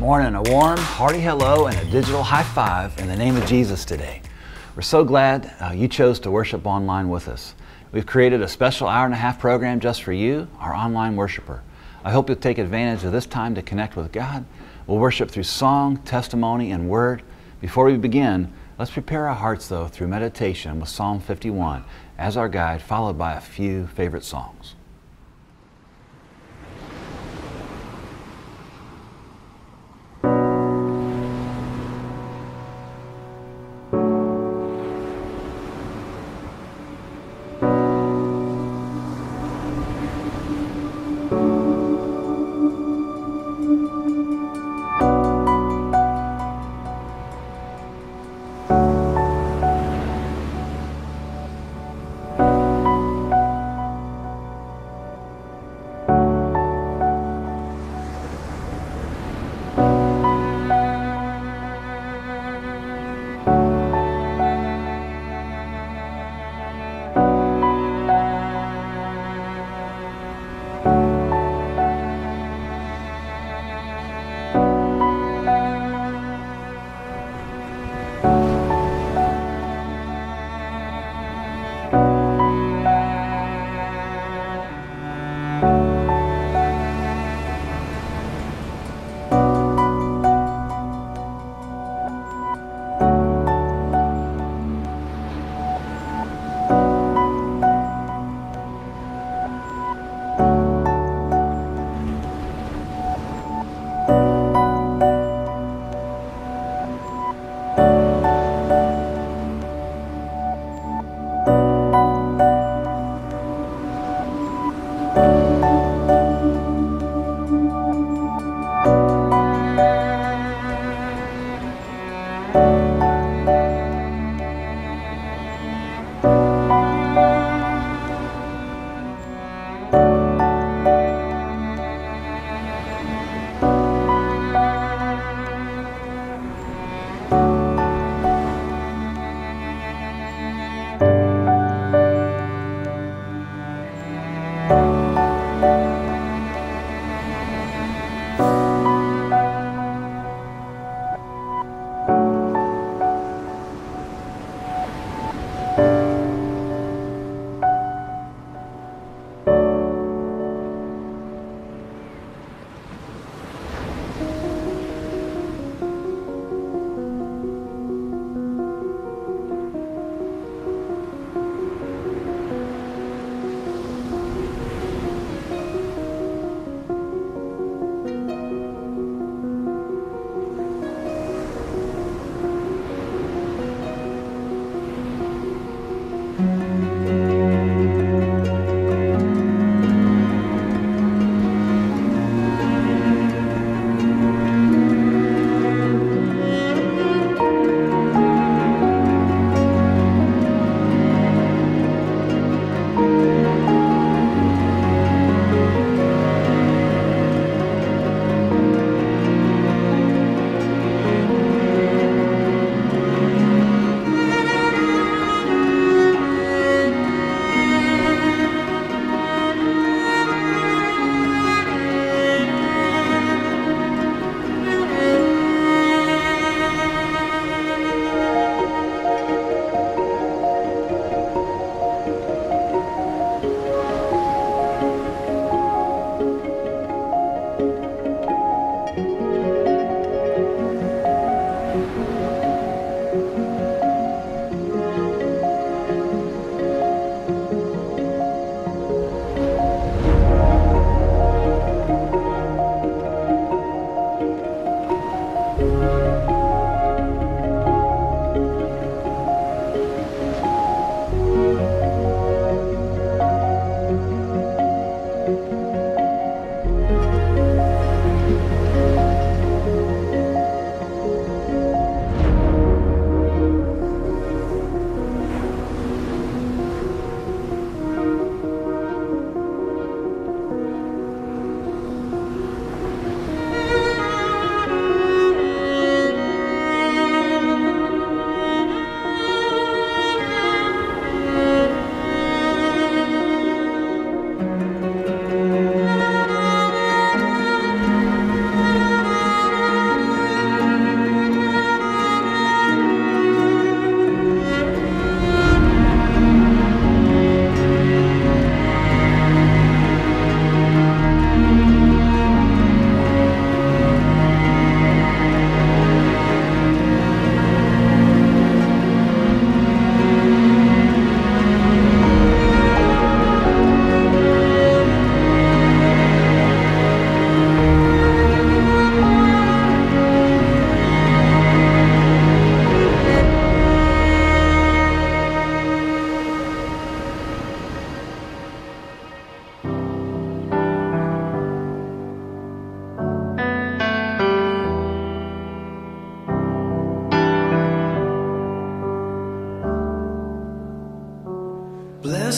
morning. A warm, hearty hello and a digital high five in the name of Jesus today. We're so glad you chose to worship online with us. We've created a special hour-and-a-half program just for you, our online worshiper. I hope you'll take advantage of this time to connect with God. We'll worship through song, testimony, and word. Before we begin, let's prepare our hearts, though, through meditation with Psalm 51 as our guide, followed by a few favorite songs.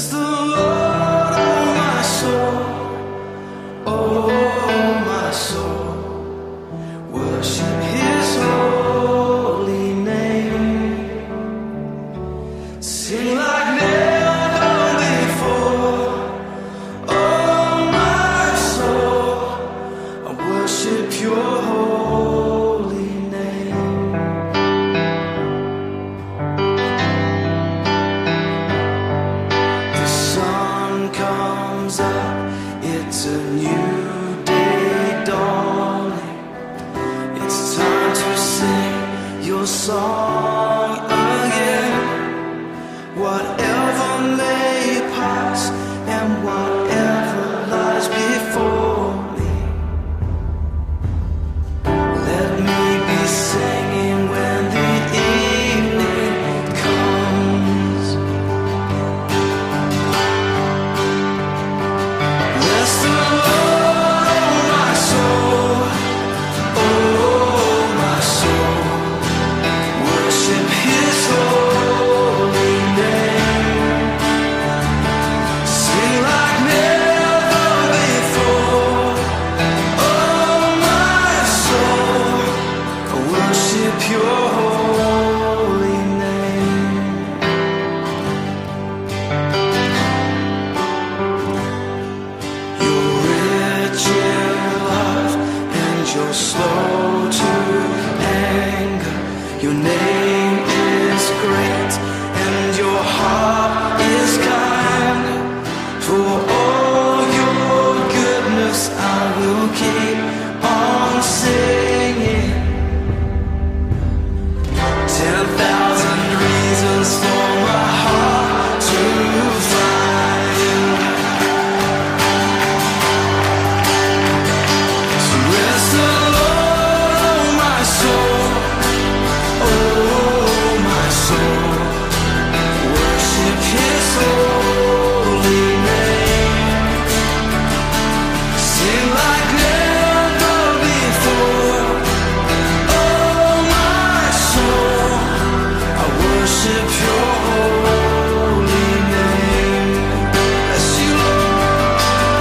Bless the Lord, oh my soul, oh my soul. Worship His holy name. Sing like never before. Oh my soul, I worship Your holy name. The sun comes up, it's a new day dawning. It's time to sing Your song again. Whatever may pass and whatever lies before me, let me be singing when the evening comes. Bless the Lord, oh my soul, oh my soul. Worship His holy name. Sing like never before. Oh my soul, I worship Your holy name. You're rich in love and You're slow to anger. Your name is great and Your heart is kind. For all Your goodness I will keep on singing. 10,000 reasons for my heart to find. So bless the Lord, oh my soul, oh my soul. Worship His holy name. Sing like never before. Oh my soul, I worship Your holy name. Bless You, Lord.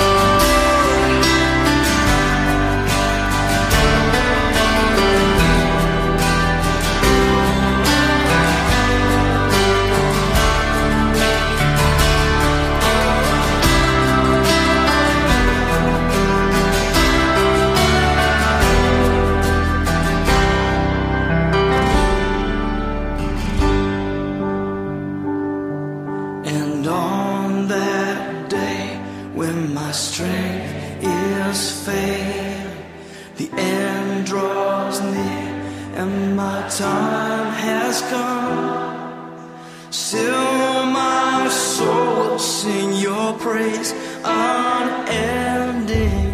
And on that day when my strength is failing, the end draws near and my time has come, still my soul will sing Your praise unending.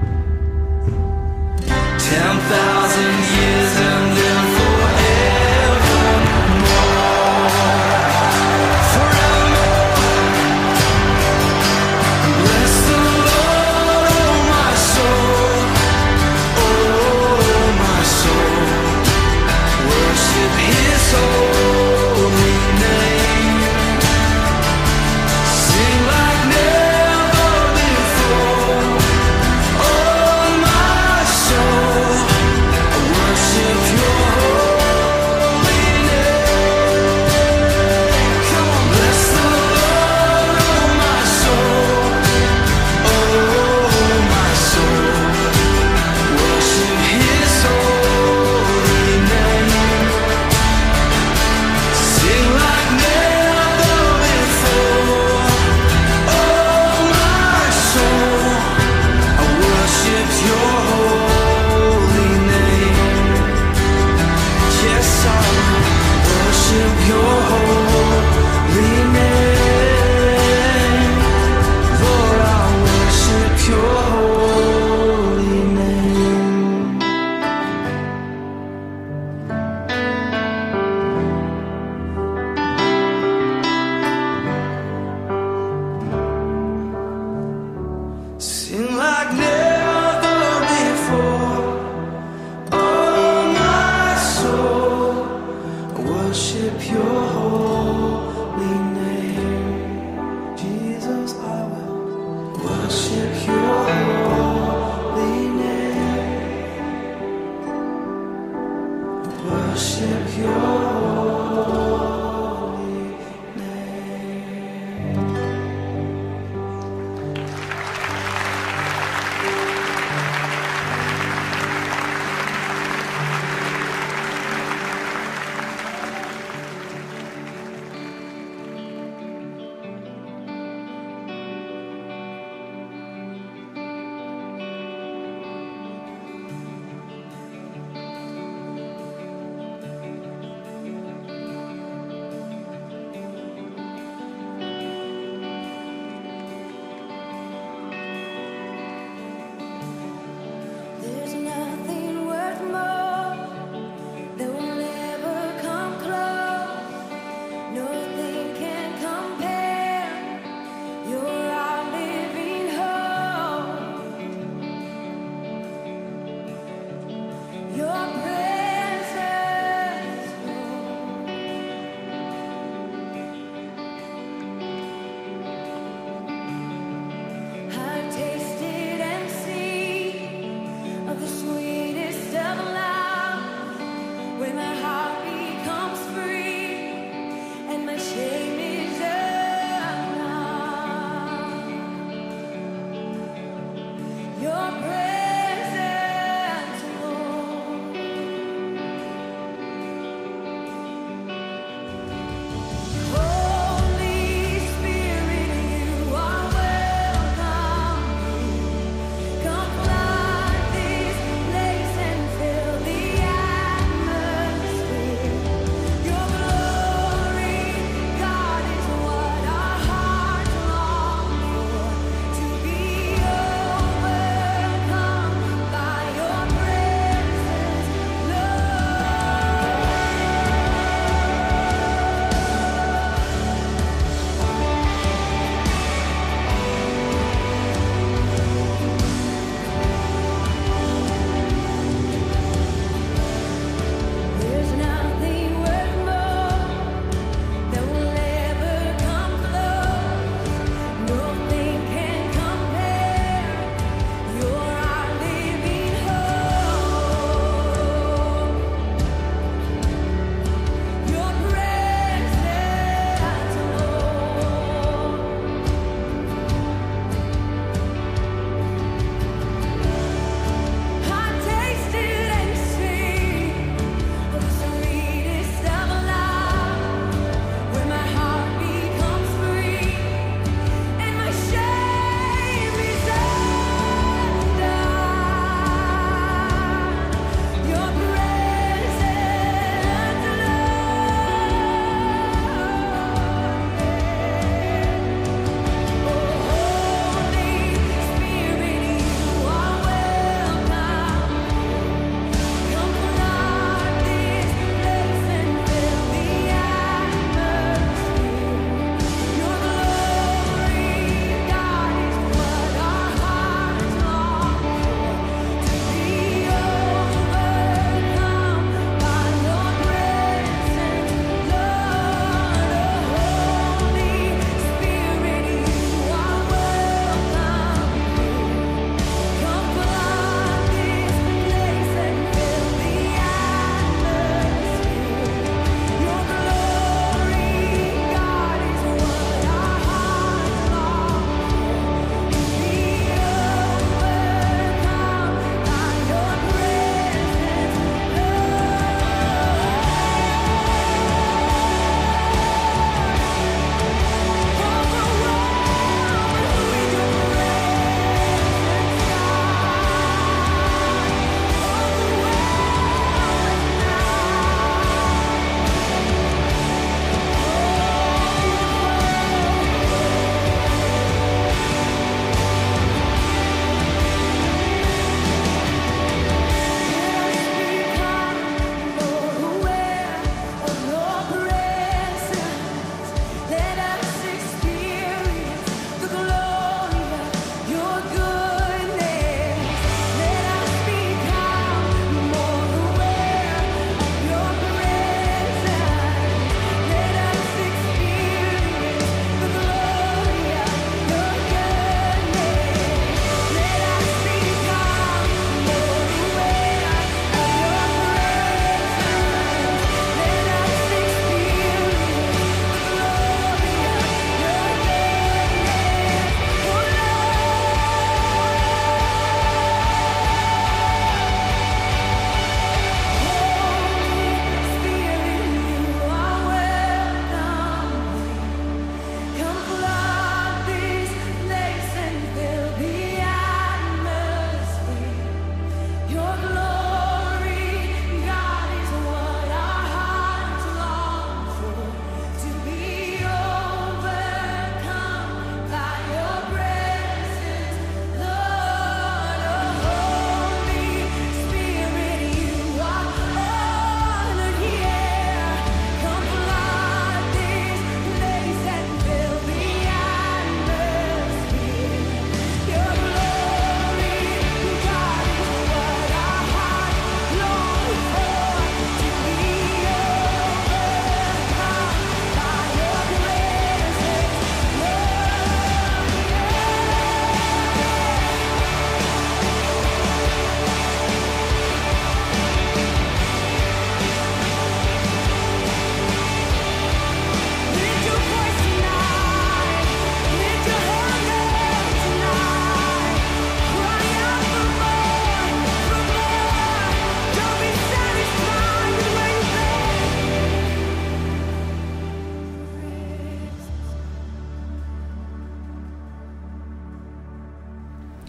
10,000 years and then bless the Lord, oh my soul, oh my soul. Worship His holy name. Sing like never worship your holy name. Worship your holy name. There's nothing worth more that will ever come close. Nothing can compare. You're our living hope. Your presence, Lord. I've tasted and seen of the sweetest of love, when my heart becomes free and my shame is undone. Your presence, Lord. Holy Spirit, you are welcome. Come flood this place and fill the atmosphere. Your glory, God, is what our hearts long for. To be overcome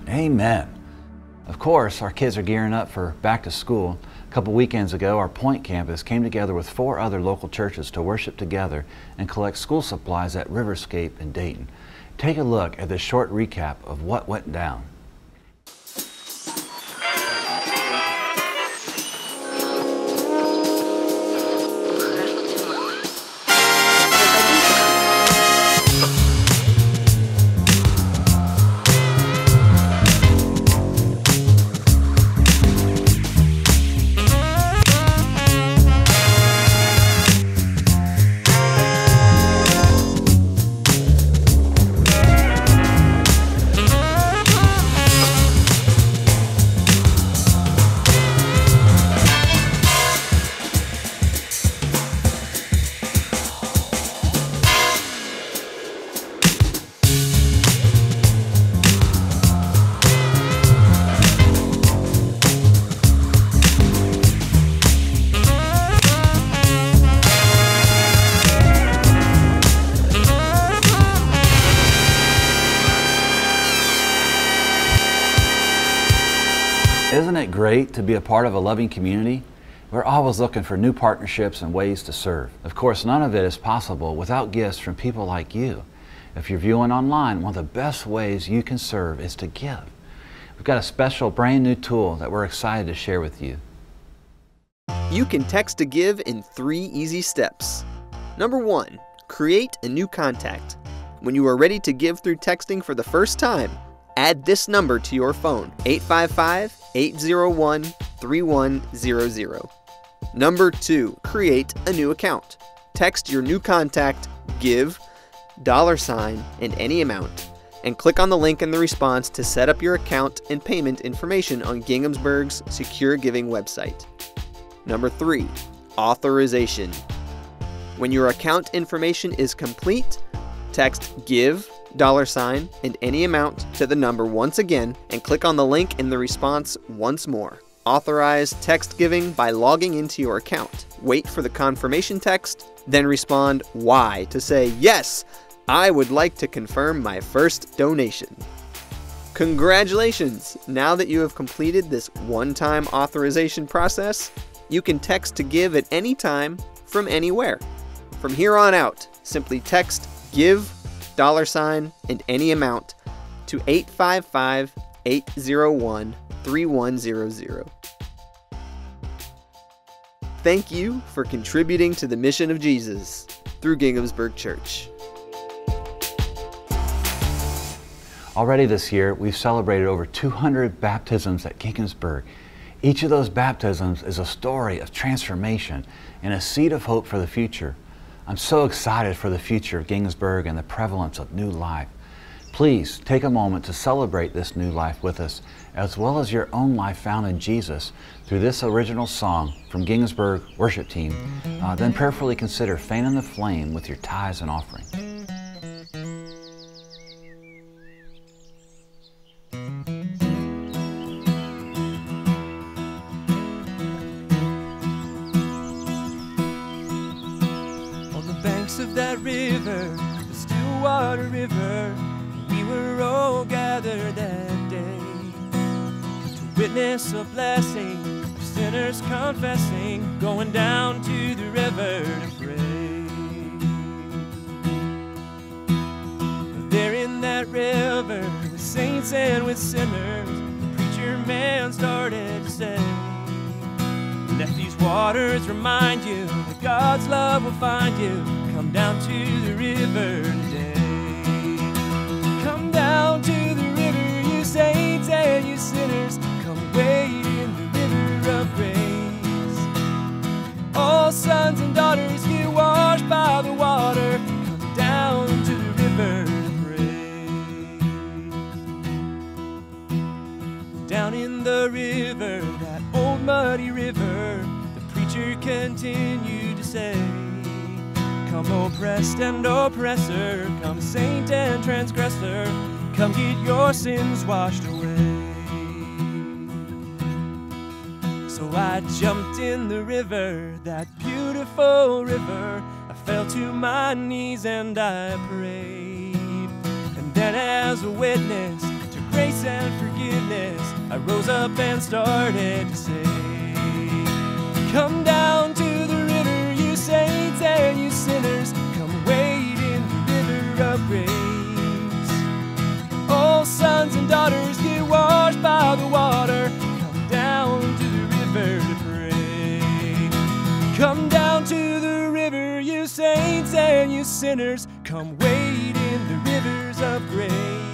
Amen. Of course, our kids are gearing up for back to school. A couple weekends ago, our Point campus came together with 4 other local churches to worship together and collect school supplies at Riverscape in Dayton. Take a look at this short recap of what went down. Isn't it great to be a part of a loving community? We're always looking for new partnerships and ways to serve. Of course, none of it is possible without gifts from people like you. If you're viewing online, one of the best ways you can serve is to give. We've got a special brand new tool that we're excited to share with you. You can text to give in 3 easy steps. Number 1, create a new contact. When you are ready to give through texting for the first time, add this number to your phone, 855-801-3100. Number 2, create a new account. Text your new contact, give, $, and any amount, and click on the link in the response to set up your account and payment information on Ginghamsburg's secure giving website. Number 3, authorization. When your account information is complete, text give, $, and any amount to the number once again, and click on the link in the response once more. Authorize text giving by logging into your account. Wait for the confirmation text, then respond Y to say, yes, I would like to confirm my first donation. Congratulations! Now that you have completed this one-time authorization process, you can text to give at any time from anywhere. From here on out, simply text give, $, and any amount to 855-801-3100. Thank you for contributing to the mission of Jesus through Ginghamsburg Church. Already this year, we've celebrated over 200 baptisms at Ginghamsburg. Each of those baptisms is a story of transformation and a seed of hope for the future. I'm so excited for the future of Ginghamsburg and the prevalence of new life. Please take a moment to celebrate this new life with us, as well as your own life found in Jesus through this original song from Ginghamsburg worship team. Then prayerfully consider fanning the flame with your tithes and offering. Of that river, the still water river, we were all gathered that day to witness a blessing of sinners confessing, going down to the river to pray. There in that river, with saints and with sinners, the preacher man started to say, let these waters remind you that God's love will find you. Come down to the river today. Come down to the river, you saints and you sinners. Come wade in the river of grace. All sons and daughters get washed by the water. Come down to the river to pray. Down in the river, that old muddy river, the preacher continued to say, come oppressed and oppressor, come saint and transgressor, come get your sins washed away. So I jumped in the river, that beautiful river. I fell to my knees and I prayed. And then as a witness to grace and forgiveness, I rose up and started to say, come down to the river, you saints and you sinners, come wade in the river of grace. All sons and daughters get washed by the water, come down to the river to pray. Come down to the river, you saints and you sinners, come wade in the rivers of grace.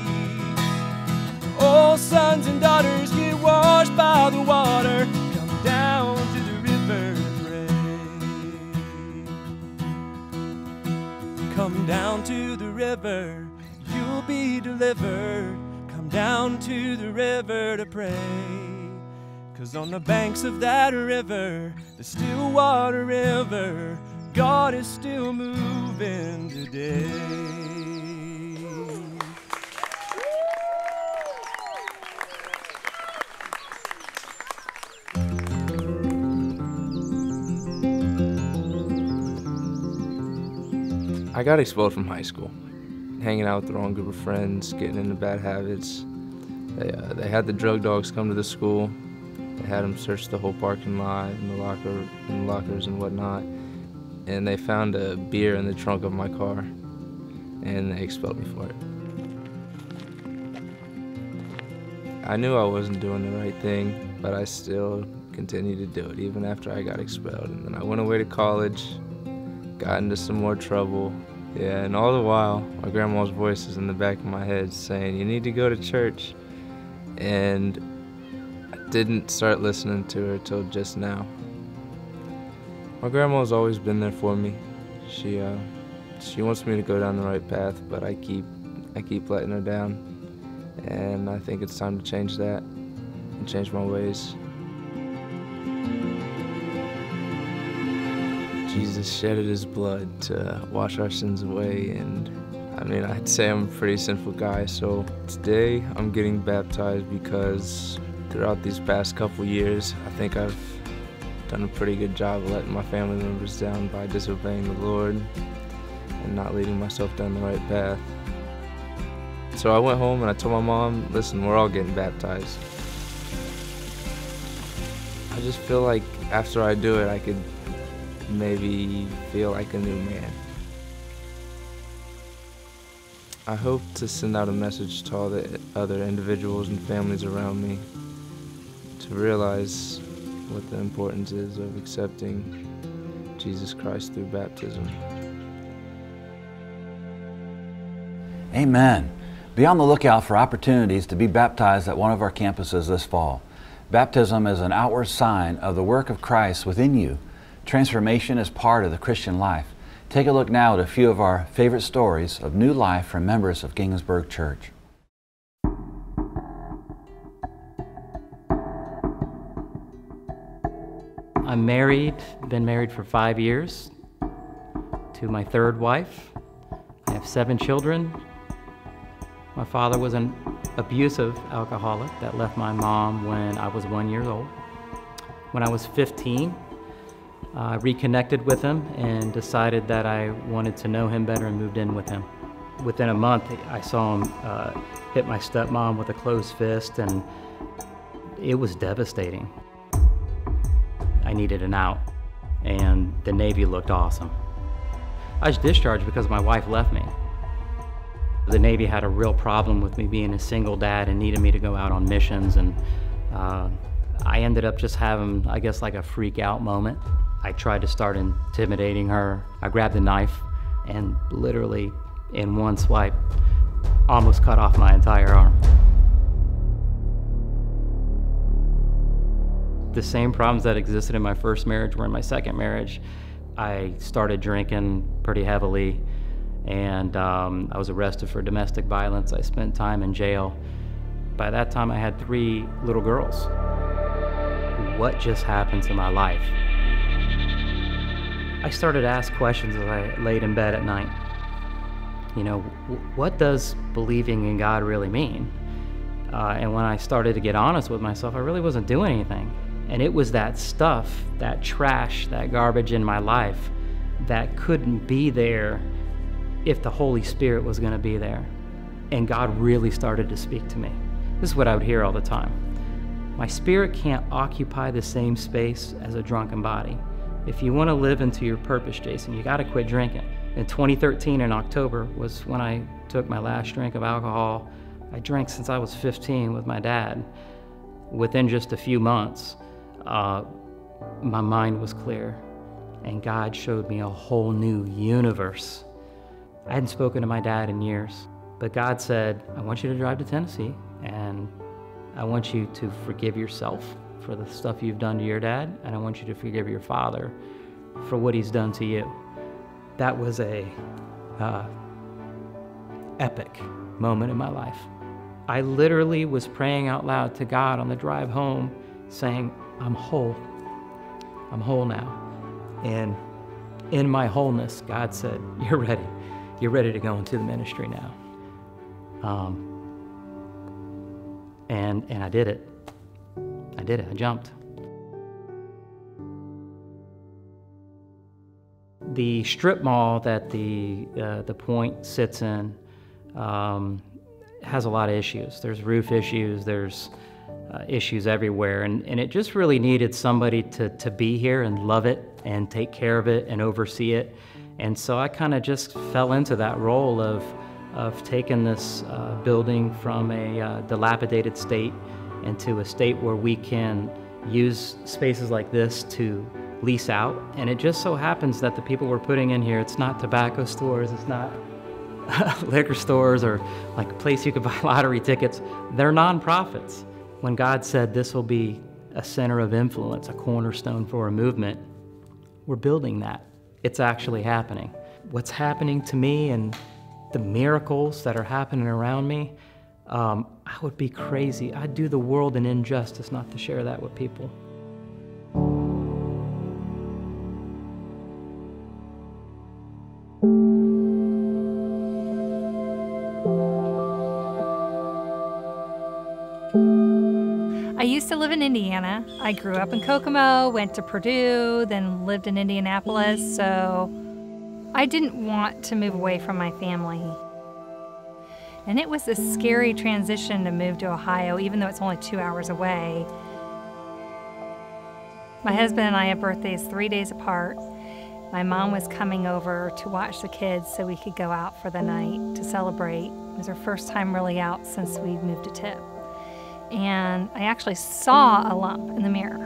All sons and daughters get washed by the water, come down to the river to pray. Come down to the river, you'll be delivered. Come down to the river to pray. 'Cause on the banks of that river, the still water river, God is still moving today. I got expelled from high school, hanging out with the wrong group of friends, getting into bad habits. They had the drug dogs come to the school. They had them search the whole parking lot and the lockers and whatnot. And they found a beer in the trunk of my car, and they expelled me for it. I knew I wasn't doing the right thing, but I still continued to do it, even after I got expelled. And then I went away to college, got into some more trouble. Yeah, and all the while, my grandma's voice is in the back of my head saying, you need to go to church. And I didn't start listening to her till just now. My grandma's always been there for me. She wants me to go down the right path, but I keep letting her down. And I think it's time to change that and change my ways. Jesus shedded his blood to wash our sins away, and I mean, I'd say I'm a pretty sinful guy, so today I'm getting baptized because throughout these past couple years, I think I've done a pretty good job of letting my family members down by disobeying the Lord and not leading myself down the right path. So I went home and I told my mom, listen, we're all getting baptized. I just feel like after I do it, I could maybe feel like a new man. I hope to send out a message to all the other individuals and families around me to realize what the importance is of accepting Jesus Christ through baptism. Amen. Be on the lookout for opportunities to be baptized at one of our campuses this fall. Baptism is an outward sign of the work of Christ within you. Transformation is part of the Christian life. Take a look now at a few of our favorite stories of new life from members of Ginghamsburg Church. I'm married, been married for 5 years to my third wife. I have 7 children. My father was an abusive alcoholic that left my mom when I was 1 year old. When I was 15, I reconnected with him and decided that I wanted to know him better and moved in with him. Within a month, I saw him hit my stepmom with a closed fist, and it was devastating. I needed an out, and the Navy looked awesome. I was discharged because my wife left me. The Navy had a real problem with me being a single dad and needed me to go out on missions, and I ended up just having, I guess, like a freak out moment. I tried to start intimidating her. I grabbed a knife and literally in one swipe almost cut off my entire arm. The same problems that existed in my first marriage were in my second marriage. I started drinking pretty heavily, and I was arrested for domestic violence. I spent time in jail. By that time, I had 3 little girls. What just happened to my life? I started to ask questions as I laid in bed at night. You know, what does believing in God really mean? And when I started to get honest with myself, I really wasn't doing anything. And it was that stuff, that trash, that garbage in my life that couldn't be there if the Holy Spirit was going to be there. And God really started to speak to me. This is what I would hear all the time. My spirit can't occupy the same space as a drunken body. If you want to live into your purpose, Jason, you got to quit drinking. In 2013, in October, was when I took my last drink of alcohol. I drank since I was 15 with my dad. Within just a few months, my mind was clear, and God showed me a whole new universe. I hadn't spoken to my dad in years, but God said, I want you to drive to Tennessee, and I want you to forgive yourself for the stuff you've done to your dad, and I want you to forgive your father for what he's done to you. That was a epic moment in my life. I literally was praying out loud to God on the drive home, saying, I'm whole. I'm whole now. And in my wholeness, God said, you're ready. You're ready to go into the ministry now. And I did it. I did it. I jumped. The strip mall that the Point sits in has a lot of issues. There's roof issues. There's issues everywhere, and it just really needed somebody to be here and love it and take care of it and oversee it. And so I kind of just fell into that role of taking this building from a dilapidated state into a state where we can use spaces like this to lease out. And it just so happens that the people we're putting in here, it's not tobacco stores, it's not liquor stores or like a place you could buy lottery tickets. They're nonprofits. When God said this will be a center of influence, a cornerstone for a movement, we're building that. It's actually happening. What's happening to me and the miracles that are happening around me, I would be crazy. I'd do the world an injustice not to share that with people. I used to live in Indiana. I grew up in Kokomo, went to Purdue, then lived in Indianapolis, so I didn't want to move away from my family. And it was a scary transition to move to Ohio, even though it's only 2 hours away. My husband and I have birthdays 3 days apart. My mom was coming over to watch the kids so we could go out for the night to celebrate. It was our first time really out since we moved to Tip. And I actually saw a lump in the mirror.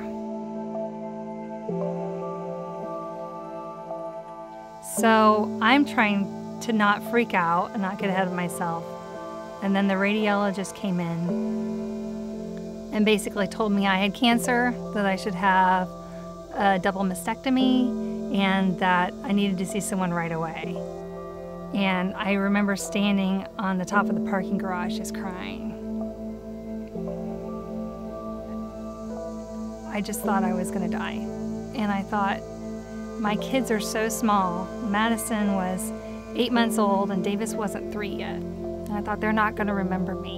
So I'm trying to not freak out and not get ahead of myself. And then the radiologist came in and basically told me I had cancer, that I should have a double mastectomy, and that I needed to see someone right away. And I remember standing on the top of the parking garage just crying. I just thought I was gonna die. And I thought, my kids are so small. Madison was 8 months old and Davis wasn't 3 yet. And I thought, they're not gonna remember me.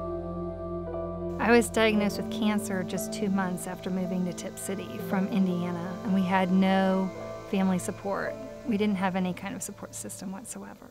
I was diagnosed with cancer just 2 months after moving to Tip City from Indiana, and we had no family support. We didn't have any kind of support system whatsoever.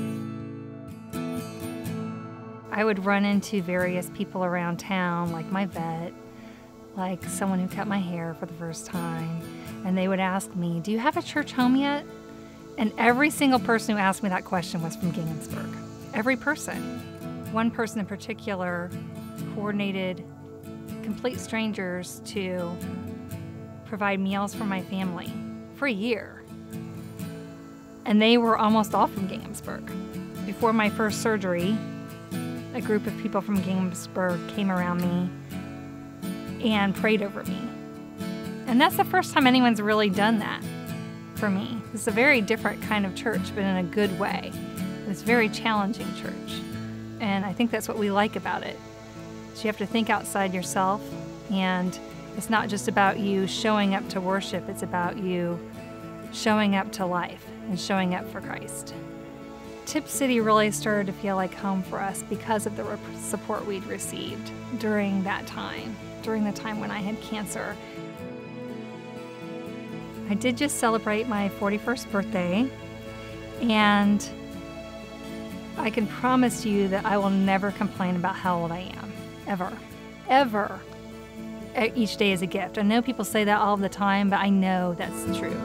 I would run into various people around town, like my vet, like someone who cut my hair for the first time, and they would ask me, do you have a church home yet? And every single person who asked me that question was from Ginghamsburg. Every person. One person in particular coordinated complete strangers to provide meals for my family for a year. And they were almost all from Ginghamsburg. Before my first surgery, a group of people from Ginghamsburg came around me and prayed over me. And that's the first time anyone's really done that for me. It's a very different kind of church, but in a good way. It's a very challenging church. And I think that's what we like about it. So you have to think outside yourself, and it's not just about you showing up to worship, it's about you showing up to life and showing up for Christ. Tip City really started to feel like home for us because of the support we'd received during that time, during the time when I had cancer. I did just celebrate my 41st birthday, and I can promise you that I will never complain about how old I am. ever, ever. Each day is a gift. I know people say that all the time, but I know that's true.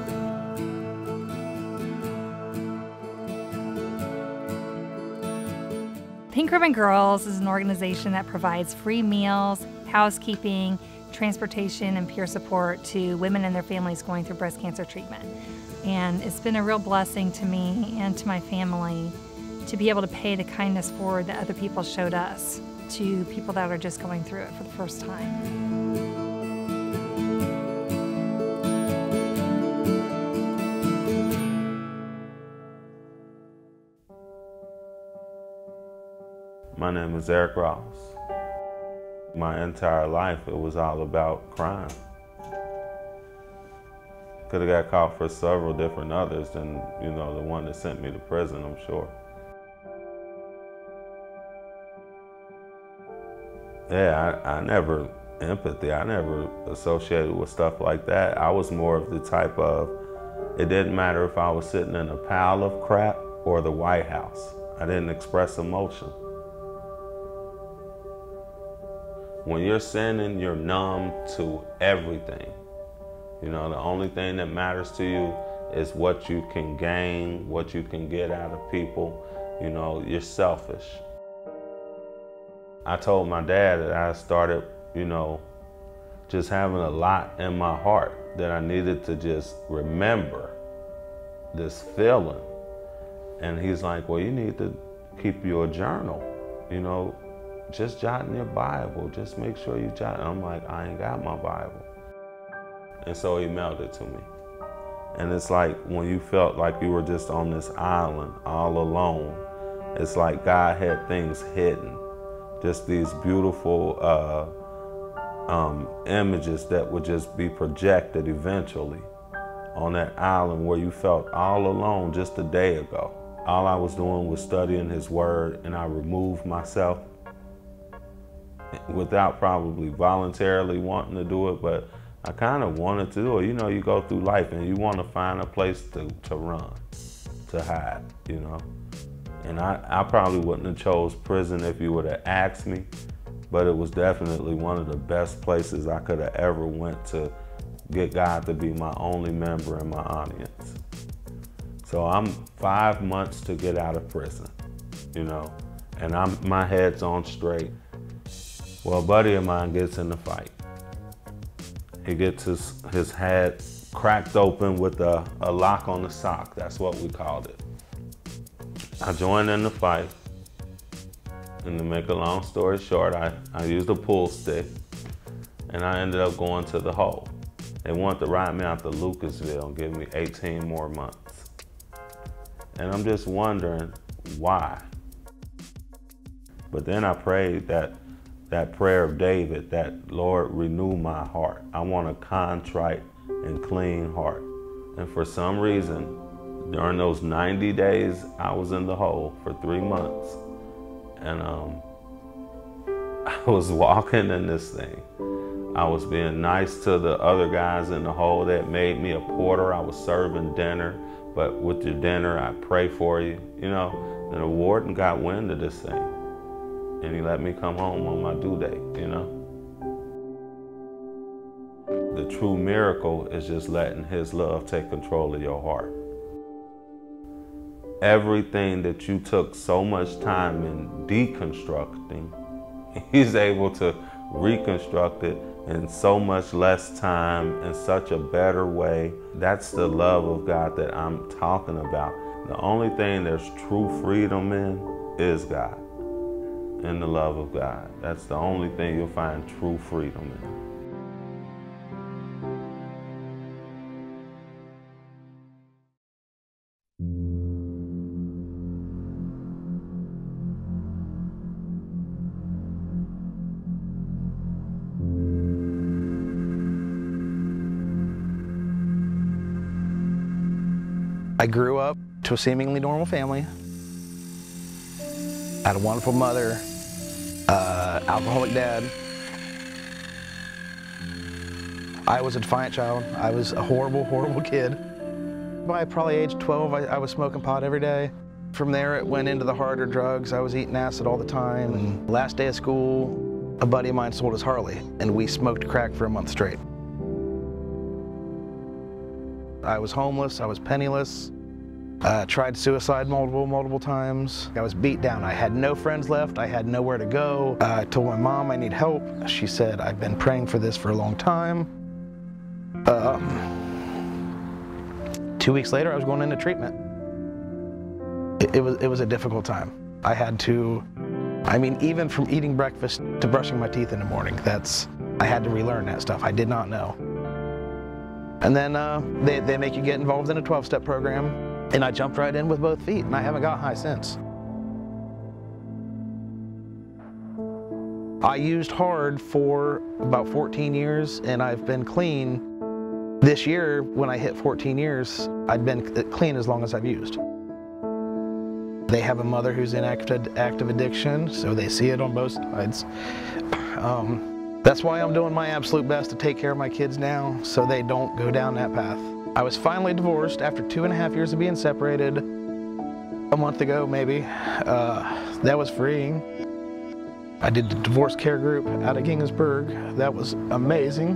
Pink Ribbon Girls is an organization that provides free meals, housekeeping, transportation, and peer support to women and their families going through breast cancer treatment. And it's been a real blessing to me and to my family to be able to pay the kindness forward that other people showed us to people that are just going through it for the first time. My name is Eric Ross. My entire life, it was all about crime. Could have got caught for several different others than, you know, the one that sent me to prison, I'm sure. Yeah, I never empathy. I never associated with stuff like that. I was more of the type of, it didn't matter if I was sitting in a pile of crap or the White House. I didn't express emotion. When you're sinning, you're numb to everything. You know, the only thing that matters to you is what you can gain, what you can get out of people. You know, you're selfish. I told my dad that I started, you know, just having a lot in my heart that I needed to just remember this feeling. And he's like, well, you need to keep your journal, you know, just jot in your Bible. Just make sure you jot. And I'm like, I ain't got my Bible. And so he mailed it to me. And it's like when you felt like you were just on this island all alone, it's like God had things hidden. Just these beautiful images that would just be projected eventually on that island where you felt all alone just a day ago. All I was doing was studying his word, and I removed myself without probably voluntarily wanting to do it, but I kind of wanted to do it. You know, you go through life and you want to find a place to run, to hide, you know. And I probably wouldn't have chose prison if you would have asked me, but it was definitely one of the best places I could have ever went to get God to be my only member in my audience. So I'm 5 months to get out of prison, you know, and my head's on straight. Well, a buddy of mine gets in the fight. He gets his head cracked open with a lock on the sock. That's what we called it. I joined in the fight. And to make a long story short, I used a pool stick, and I ended up going to the hole. They wanted to ride me out to Lucasville and give me 18 more months. And I'm just wondering why. But then I prayed that prayer of David, that Lord, renew my heart. I want a contrite and clean heart. And for some reason, during those 90 days, I was in the hole for 3 months. And I was walking in this thing. I was being nice to the other guys in the hole that made me a porter. I was serving dinner, but with your dinner, I pray for you, you know. And the warden got wind of this thing. And he let me come home on my due date, you know. The true miracle is just letting his love take control of your heart. Everything that you took so much time in deconstructing, he's able to reconstruct it in so much less time, in such a better way. That's the love of God that I'm talking about. The only thing there's true freedom in is God. In the love of God. That's the only thing you'll find true freedom in. I grew up to a seemingly normal family. I had a wonderful mother, alcoholic dad. I was a defiant child. I was a horrible, horrible kid. By probably age 12, I was smoking pot every day. From there, it went into the harder drugs. I was eating acid all the time. And last day of school, a buddy of mine sold his Harley, and we smoked crack for a month straight. I was homeless, I was penniless, tried suicide multiple times. I was beat down. I had no friends left, I had nowhere to go. I told my mom I need help. She said, I've been praying for this for a long time. 2 weeks later, I was going into treatment. It was a difficult time. I had to, I mean, even from eating breakfast to brushing my teeth in the morning, I had to relearn that stuff. I did not know. And then they make you get involved in a 12-step program, and I jumped right in with both feet, and I haven't got high since. I used hard for about 14 years, and I've been clean. This year, when I hit 14 years, I'd been clean as long as I've used. They have a mother who's in active addiction, so they see it on both sides. That's why I'm doing my absolute best to take care of my kids now, so they don't go down that path. I was finally divorced after 2.5 years of being separated, a month ago maybe. That was freeing. I did the divorce care group out of Ginghamsburg. That was amazing.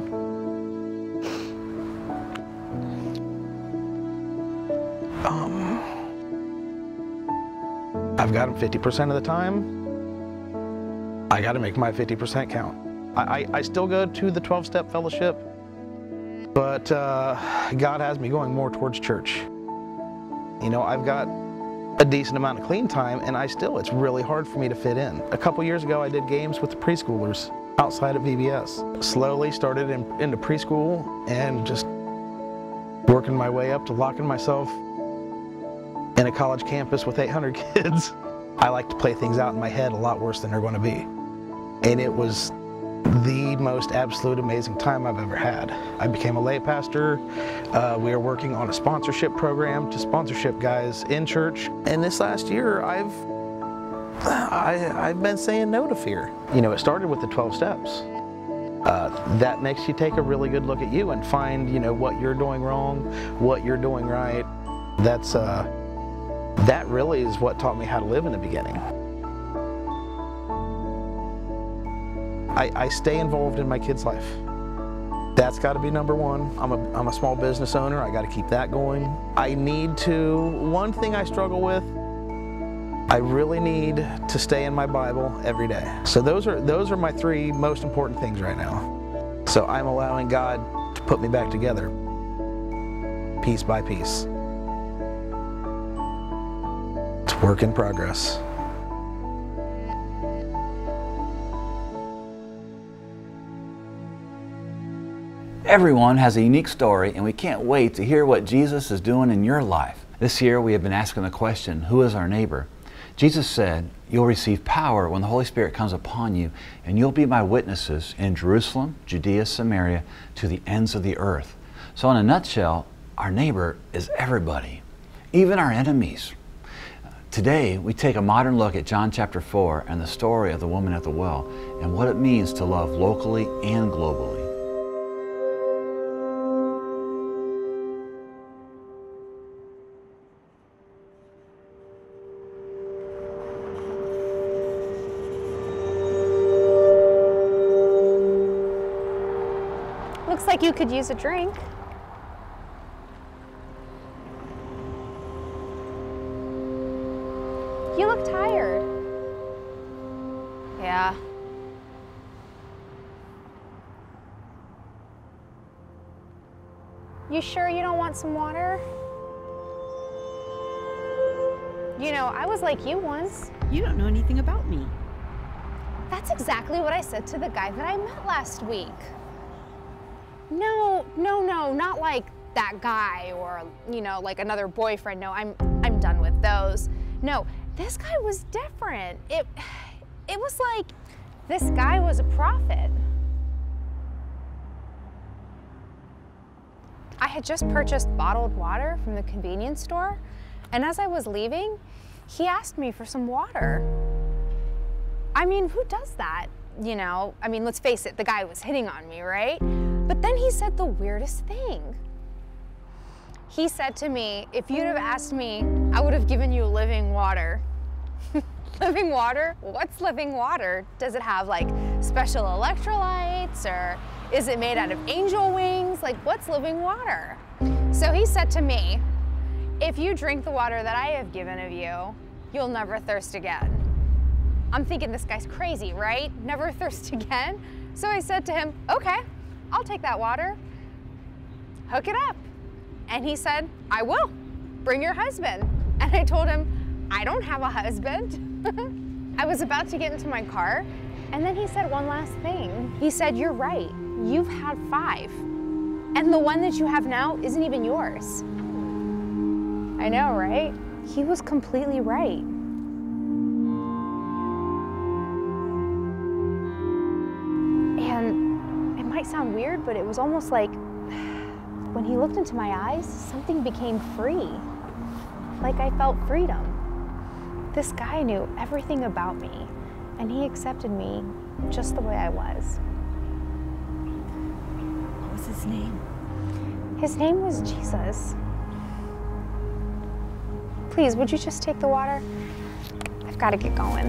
I've got them 50% of the time. I got to make my 50% count. I still go to the 12-step fellowship, but God has me going more towards church. You know, I've got a decent amount of clean time, and it's really hard for me to fit in. A couple years ago, I did games with the preschoolers outside of VBS. Slowly started into preschool and just working my way up to locking myself in a college campus with 800 kids. I like to play things out in my head a lot worse than they're going to be. And it was the most absolute amazing time I've ever had. I became a lay pastor. We are working on a sponsorship program to sponsorship guys in church. And this last year, I've been saying no to fear. You know, it started with the 12 steps. That makes you take a really good look at you and find, you know, what you're doing wrong, what you're doing right. That really is what taught me how to live in the beginning. I stay involved in my kids' life. That's got to be number one. I'm a small business owner. I got to keep that going. One thing I struggle with, I really need to stay in my Bible every day. So those are my 3 most important things right now. So I'm allowing God to put me back together, piece by piece. It's work in progress. Everyone has a unique story, and we can't wait to hear what Jesus is doing in your life. This year we have been asking the question, who is our neighbor? Jesus said, you'll receive power when the Holy Spirit comes upon you, and you'll be my witnesses in Jerusalem, Judea, Samaria, to the ends of the earth. So in a nutshell, our neighbor is everybody, even our enemies. Today, we take a modern look at John chapter 4 and the story of the woman at the well and what it means to love locally and globally. Looks like you could use a drink. You look tired. Yeah. You sure you don't want some water? You know, I was like you once. You don't know anything about me. That's exactly what I said to the guy that I met last week. No, not like that guy or, you know, like another boyfriend. No, I'm done with those. No, this guy was different. It was like this guy was a prophet. I had just purchased bottled water from the convenience store, and as I was leaving, he asked me for some water. I mean, who does that? You know, I mean, let's face it, the guy was hitting on me, right? But then he said the weirdest thing. He said to me, if you'd have asked me, I would have given you living water. Living water? What's living water? Does it have like special electrolytes, or is it made out of angel wings? Like, what's living water? So he said to me, if you drink the water that I have given of you, you'll never thirst again. I'm thinking this guy's crazy, right? Never thirst again? So I said to him, okay, I'll take that water. Hook it up. And he said, I will. Bring your husband. And I told him, I don't have a husband. I was about to get into my car, and then he said one last thing. He said, you're right. You've had 5. And the one that you have now isn't even yours. I know, right? He was completely right. And it might sound weird, but it was almost like when he looked into my eyes, something became free. Like I felt freedom. This guy knew everything about me, and he accepted me just the way I was. What was his name? His name was Jesus. Please, would you just take the water? I've got to get going.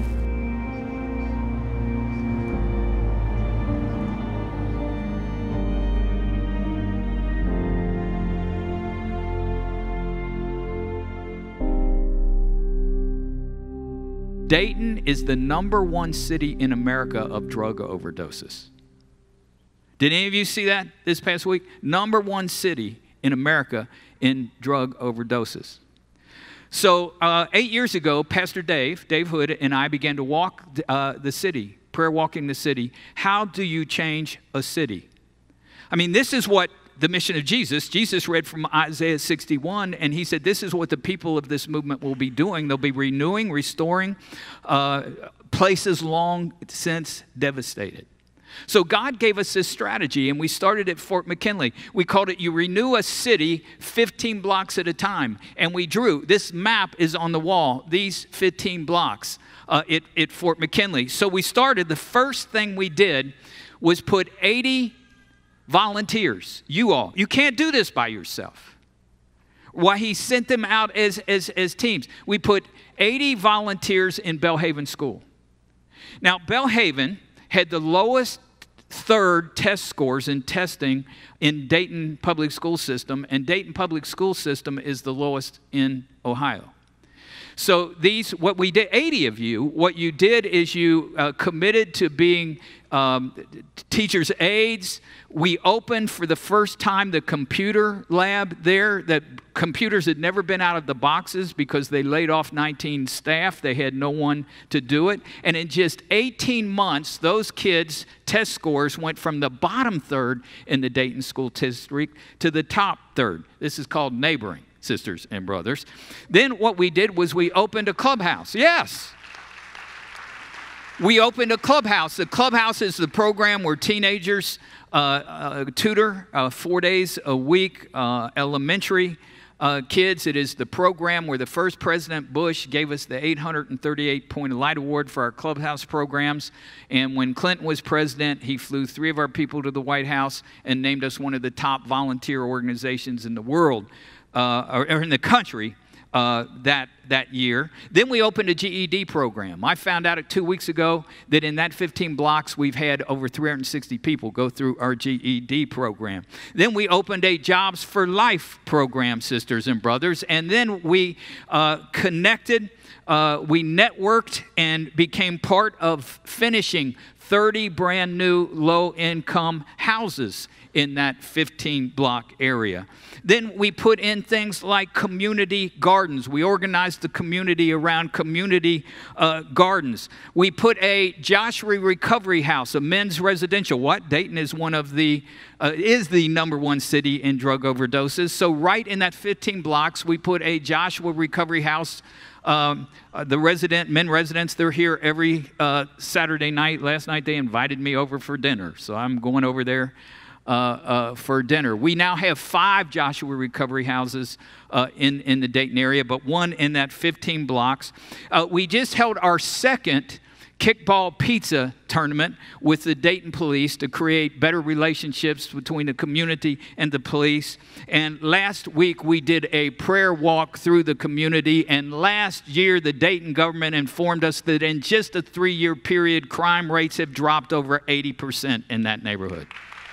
Dayton is the #1 city in America of drug overdoses. Did any of you see that this past week? #1 city in America in drug overdoses. So 8 years ago, Pastor Dave Hood, and I began to walk the city, prayer walking the city. How do you change a city? I mean, this is what the mission of Jesus. Jesus read from Isaiah 61, and he said, this is what the people of this movement will be doing. They'll be renewing, restoring places long since devastated. So God gave us this strategy, and we started at Fort McKinley. We called it, you renew a city 15 blocks at a time. And we drew, this map is on the wall, these 15 blocks at Fort McKinley. So we started, the first thing we did was put 80 volunteers, you all. You can't do this by yourself. Why he sent them out as teams. We put 80 volunteers in Belhaven School. Now, Belhaven had the lowest third test scores in testing in Dayton Public School System, and Dayton Public School System is the lowest in Ohio. So what we did, 80 of you, what you did is you committed to being teachers' aides. We opened for the first time the computer lab there. That computers had never been out of the boxes because they laid off 19 staff. They had no one to do it. And in just 18 months, those kids' test scores went from the bottom third in the Dayton school district to the top third. This is called neighboring, sisters and brothers. Then what we did was we opened a clubhouse. Yes. We opened a clubhouse. The clubhouse is the program where teenagers tutor 4 days a week, elementary kids. It is the program where the first President Bush gave us the 838-point Light Award for our clubhouse programs. And when Clinton was president, he flew 3 of our people to the White House and named us one of the top volunteer organizations in the world, or in the country. That year. Then we opened a GED program. I found out 2 weeks ago that in that 15 blocks we've had over 360 people go through our GED program. Then we opened a Jobs for Life program, sisters and brothers, and then we connected, we networked and became part of finishing 30 brand new low-income houses in that 15-block area. Then we put in things like community gardens. We organized the community around community gardens. We put a Joshua Recovery House, a men's residential. What? Dayton is one of the is the #1 city in drug overdoses. So right in that 15 blocks, we put a Joshua Recovery House. The men residents, they're here every Saturday night. Last night they invited me over for dinner, so I'm going over there for dinner. We now have 5 Joshua Recovery Houses in the Dayton area, but 1 in that 15 blocks. We just held our second kickball pizza tournament with the Dayton police to create better relationships between the community and the police. And last week we did a prayer walk through the community. And last year the Dayton government informed us that in just a 3-year period, crime rates have dropped over 80% in that neighborhood.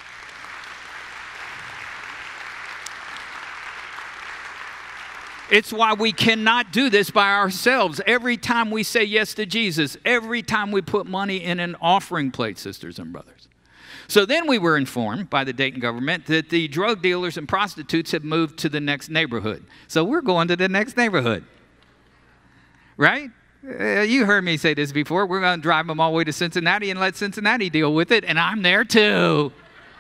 It's why we cannot do this by ourselves. Every time we say yes to Jesus, every time we put money in an offering plate, sisters and brothers. So then we were informed by the Dayton government that the drug dealers and prostitutes have moved to the next neighborhood. So we're going to the next neighborhood. Right? You heard me say this before. We're going to drive them all the way to Cincinnati and let Cincinnati deal with it, and I'm there too.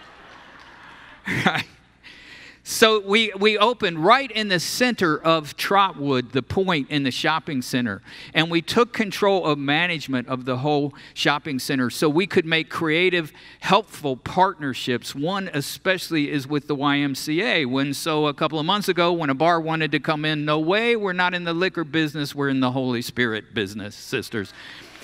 Right? So we opened right in the center of Trotwood, the point in the shopping center. And we took control of management of the whole shopping center so we could make creative, helpful partnerships. One especially is with the YMCA. So a couple of months ago when a bar wanted to come in, no way, we're not in the liquor business, we're in the Holy Spirit business, sisters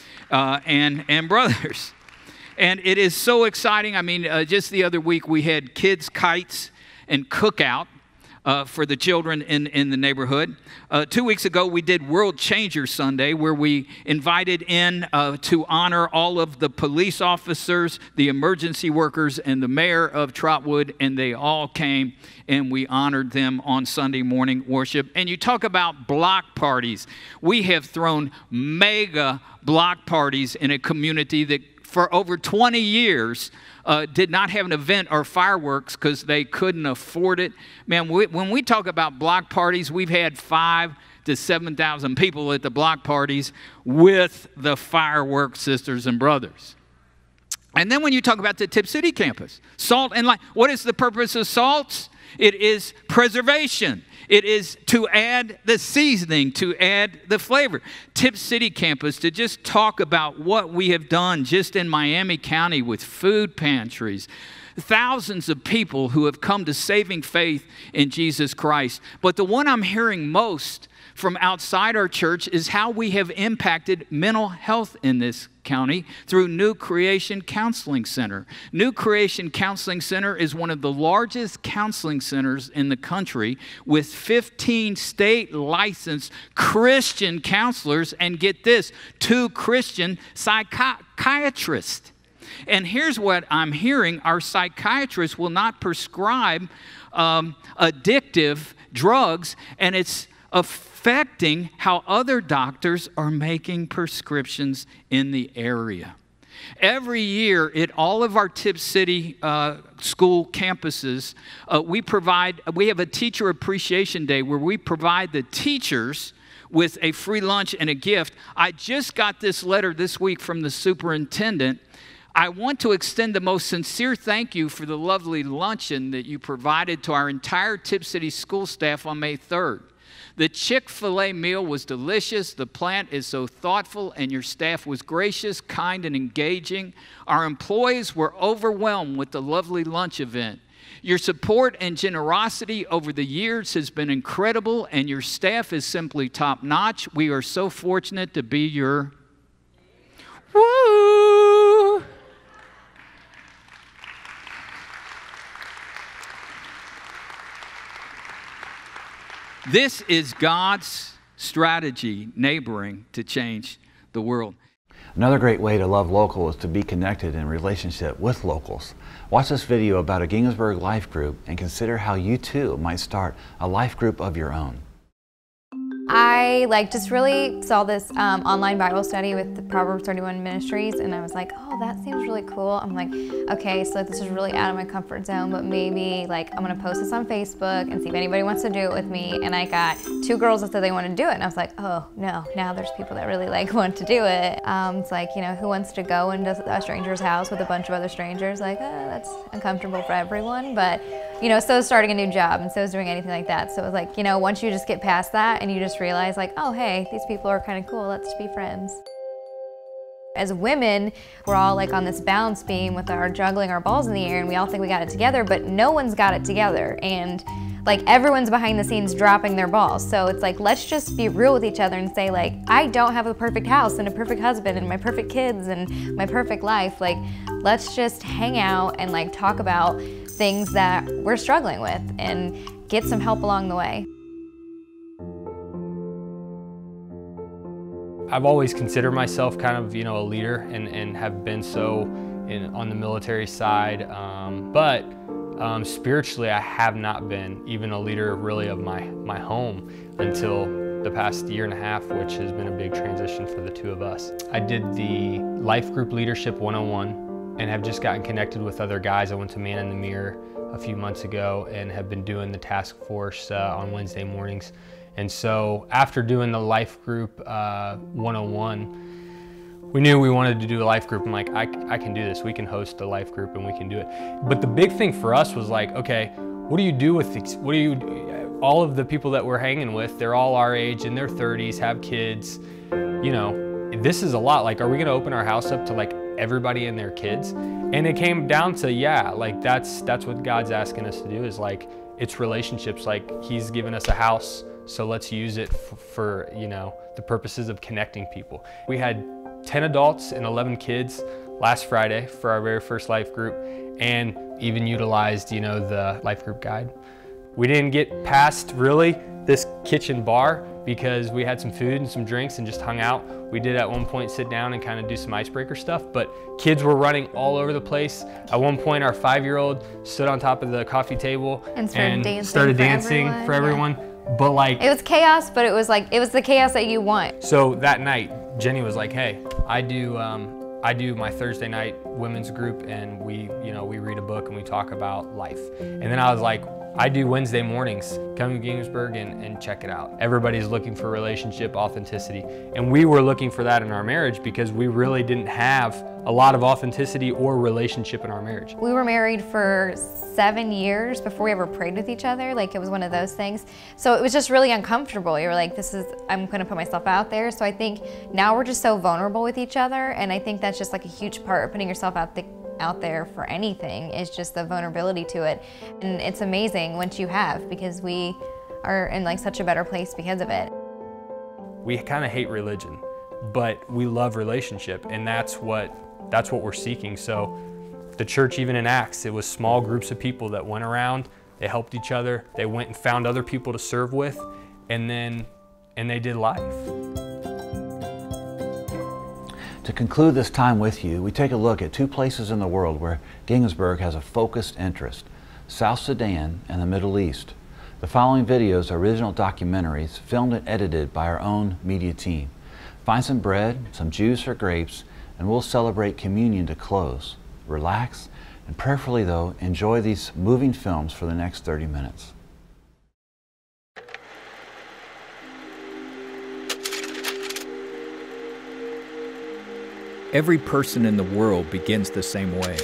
and brothers. And it is so exciting. I mean, just the other week we had kids' kites and cookout for the children in the neighborhood. 2 weeks ago, we did World Changer Sunday, where we invited in to honor all of the police officers, the emergency workers, and the mayor of Trotwood, and they all came, and we honored them on Sunday morning worship. And you talk about block parties. We have thrown mega block parties in a community that for over 20 years did not have an event or fireworks because they couldn't afford it. Man, when we talk about block parties, we've had 5,000 to 7,000 people at the block parties with the fireworks, sisters and brothers. And then when you talk about the Tip City campus, salt and light. What is the purpose of salts? It is preservation. It is to add the seasoning, to add the flavor. Tip City campus, to just talk about what we have done just in Miami County with food pantries. Thousands of people who have come to saving faith in Jesus Christ. But the one I'm hearing most from outside our church is how we have impacted mental health in this county through New Creation Counseling Center. New Creation Counseling Center is one of the largest counseling centers in the country with 15 state licensed Christian counselors, and get this, 2 Christian psychiatrists. And here's what I'm hearing: our psychiatrists will not prescribe addictive drugs, and it's affecting how other doctors are making prescriptions in the area. Every year at all of our Tip City school campuses, we have a Teacher Appreciation Day where we provide the teachers with a free lunch and a gift. I just got this letter this week from the superintendent. I want to extend the most sincere thank you for the lovely luncheon that you provided to our entire Tip City school staff on May 3rd. The Chick-fil-A meal was delicious, the plant is so thoughtful, and your staff was gracious, kind, and engaging. Our employees were overwhelmed with the lovely lunch event. Your support and generosity over the years has been incredible, and your staff is simply top-notch. We are so fortunate to be your... Woo! This is God's strategy, neighboring, to change the world. Another great way to love local is to be connected in relationship with locals. Watch this video about a Ginghamsburg life group and consider how you too might start a life group of your own. I just really saw this online Bible study with the Proverbs 31 Ministries, and I was like, oh, that seems really cool. I'm like, okay, so this is really out of my comfort zone, but maybe I'm gonna post this on Facebook and see if anybody wants to do it with me. And I got 2 girls that said they wanted to do it, and I was like, oh no, now there's people that really want to do it. It's like, who wants to go into a stranger's house with a bunch of other strangers? That's uncomfortable for everyone, but so is starting a new job, and so is doing anything like that. So it was like, once you just get past that and you just realize oh, hey, these people are kind of cool, let's be friends. As women, we're all like on this balance beam with our juggling our balls in the air, and we all think we got it together, but no one's got it together. And like everyone's behind the scenes dropping their balls. So it's like, let's just be real with each other and say like, I don't have a perfect house and a perfect husband and my perfect kids and my perfect life. Like, let's just hang out and like talk about things that we're struggling with and get some help along the way. I've always considered myself kind of, a leader and have been so on the military side, but spiritually I have not been even a leader really of my home until the past year and a half, which has been a big transition for the two of us. I did the Life Group Leadership 101 and have just gotten connected with other guys. I went to Man in the Mirror a few months ago and have been doing the task force on Wednesday mornings. And so after doing the Life Group 101, we knew we wanted to do a life group. I'm like, I can do this. We can host a life group and we can do it. But the big thing for us was like, okay, what do you do with these, all of the people that we're hanging with, they're all our age, in their 30s, have kids. This is a lot. Like, are we gonna open our house up to like everybody and their kids? And it came down to, yeah, like that's what God's asking us to do, is like, it's relationships. Like, He's given us a house, so let's use it for the purposes of connecting people. We had 10 adults and 11 kids last Friday for our very first life group, and even utilized, the life group guide. We didn't get past really this kitchen bar because we had some food and some drinks and just hung out. We did at one point sit down and kind of do some icebreaker stuff, but kids were running all over the place. At one point, our 5-year-old stood on top of the coffee table and started dancing for everyone. Yeah. But like, it was chaos, but it was the chaos that you want. So that night, Jenny was like, hey, I do my Thursday night women's group, and we read a book and we talk about life. And then I was like, I do Wednesday mornings. Come to Ginghamsburg and check it out. Everybody's looking for relationship authenticity. And we were looking for that in our marriage because we really didn't have a lot of authenticity or relationship in our marriage. We were married for 7 years before we ever prayed with each other. Like, it was one of those things. So it was just really uncomfortable. You were like, I'm gonna put myself out there. So I think now we're just so vulnerable with each other. And I think that's just like a huge part of putting yourself out there for anything, is just the vulnerability to it. And it's amazing once you have, because we are in like such a better place because of it. We kind of hate religion, but we love relationship, and that's what we're seeking. So the church, even in Acts, it was small groups of people that went around, they helped each other, they went and found other people to serve with, and they did life. To conclude this time with you, we take a look at 2 places in the world where Ginghamsburg has a focused interest: South Sudan and the Middle East. The following videos are original documentaries filmed and edited by our own media team. Find some bread, some juice or grapes, and we'll celebrate communion to close. Relax, and prayerfully though, enjoy these moving films for the next 30 minutes. Every person in the world begins the same way.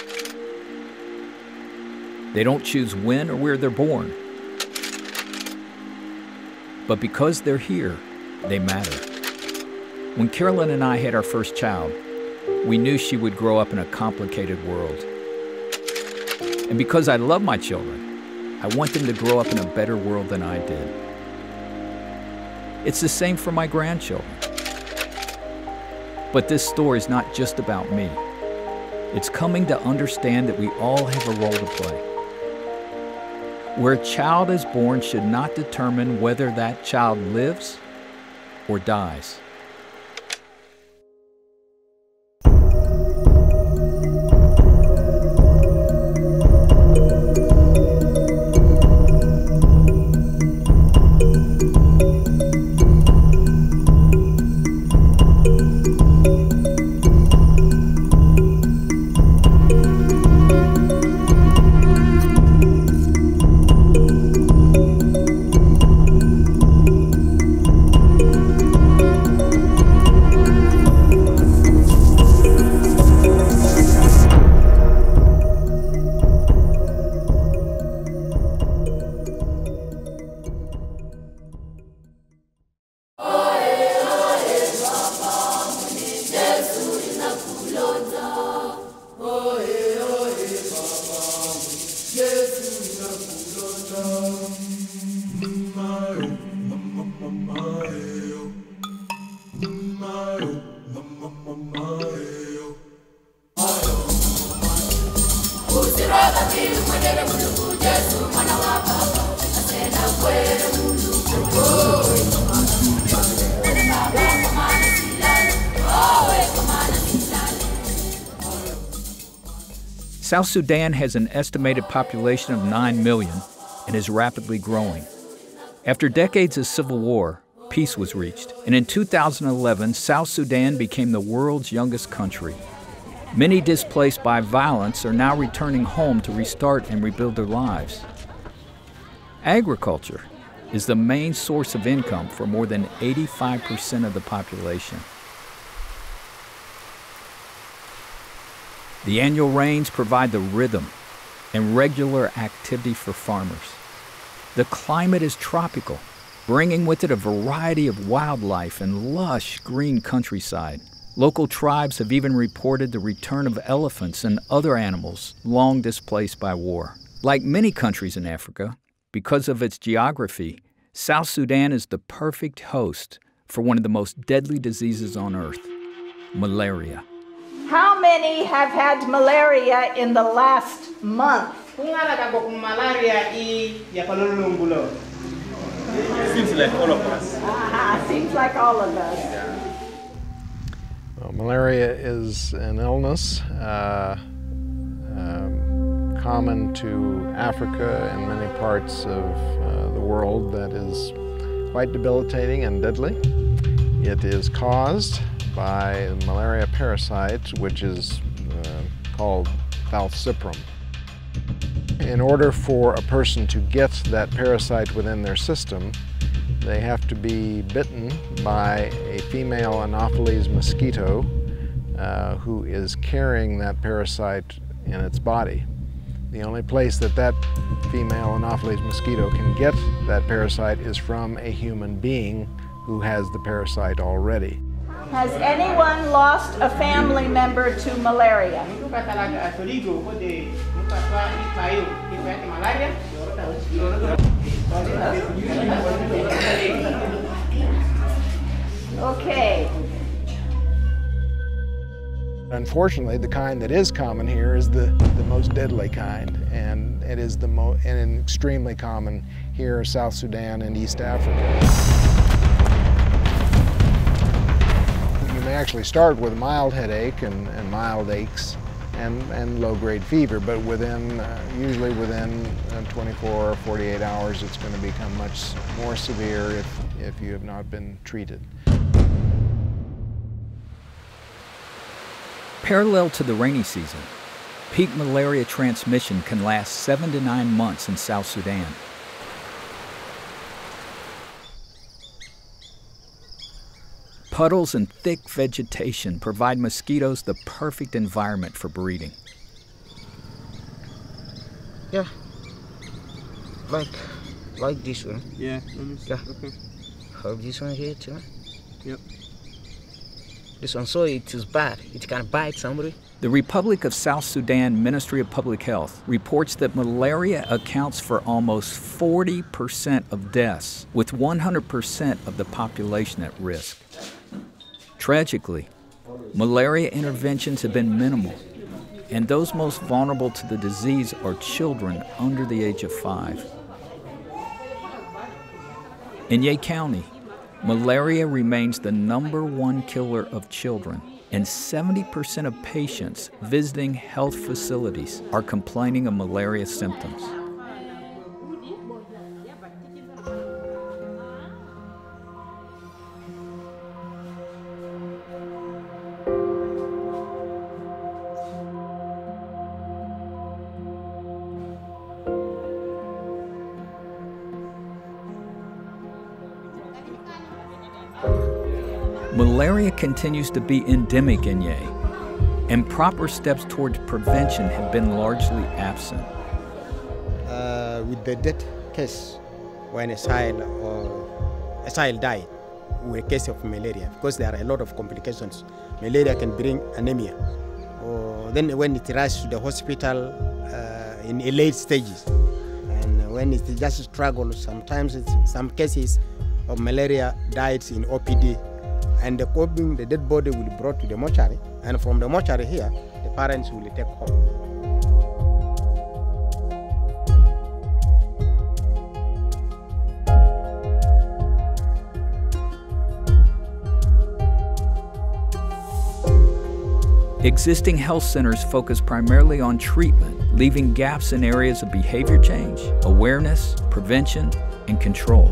They don't choose when or where they're born. But because they're here, they matter. When Carolyn and I had our first child, we knew she would grow up in a complicated world. And because I love my children, I want them to grow up in a better world than I did. It's the same for my grandchildren. But this story is not just about me. It's coming to understand that we all have a role to play. Where a child is born should not determine whether that child lives or dies. South Sudan has an estimated population of 9 million and is rapidly growing. After decades of civil war, peace was reached, and in 2011, South Sudan became the world's youngest country. Many displaced by violence are now returning home to restart and rebuild their lives. Agriculture is the main source of income for more than 85% of the population. The annual rains provide the rhythm and regular activity for farmers. The climate is tropical, bringing with it a variety of wildlife and lush green countryside. Local tribes have even reported the return of elephants and other animals long displaced by war. Like many countries in Africa, because of its geography, South Sudan is the perfect host for one of the most deadly diseases on earth, malaria. How many have had malaria in the last month? Seems like all of us. Seems like all of us. Well, malaria is an illness common to Africa and many parts of the world that is quite debilitating and deadly. It is caused by a malaria parasite, which is called falciparum. In order for a person to get that parasite within their system, they have to be bitten by a female Anopheles mosquito who is carrying that parasite in its body. The only place that that female Anopheles mosquito can get that parasite is from a human being who has the parasite already. Has anyone lost a family member to malaria? Okay. Unfortunately, the kind that is common here is the most deadly kind, and it is and extremely common here in South Sudan and East Africa. You may actually start with a mild headache and mild aches and low-grade fever, but usually within 24 or 48 hours, it's going to become much more severe if you have not been treated. Parallel to the rainy season, peak malaria transmission can last 7 to 9 months in South Sudan. Puddles and thick vegetation provide mosquitoes the perfect environment for breeding. Yeah, like this one. Yeah, yeah. Okay. Have this one here too. Yep. This one, so it is bad. It can bite somebody. The Republic of South Sudan Ministry of Public Health reports that malaria accounts for almost 40% of deaths, with 100% of the population at risk. Tragically, malaria interventions have been minimal, and those most vulnerable to the disease are children under the age of 5. In Ye County, malaria remains the #1 killer of children, and 70% of patients visiting health facilities are complaining of malaria symptoms. Malaria continues to be endemic in Ye, and proper steps towards prevention have been largely absent. With the death case, when a child died with a case of malaria, because there are a lot of complications. Malaria can bring anemia, or then when it rushes to the hospital in a late stages, and when it just struggles, sometimes some cases of malaria died in OPD. And the dead body will be brought to the mortuary, and from the mortuary here, the parents will take home. Existing health centers focus primarily on treatment, leaving gaps in areas of behavior change, awareness, prevention, and control.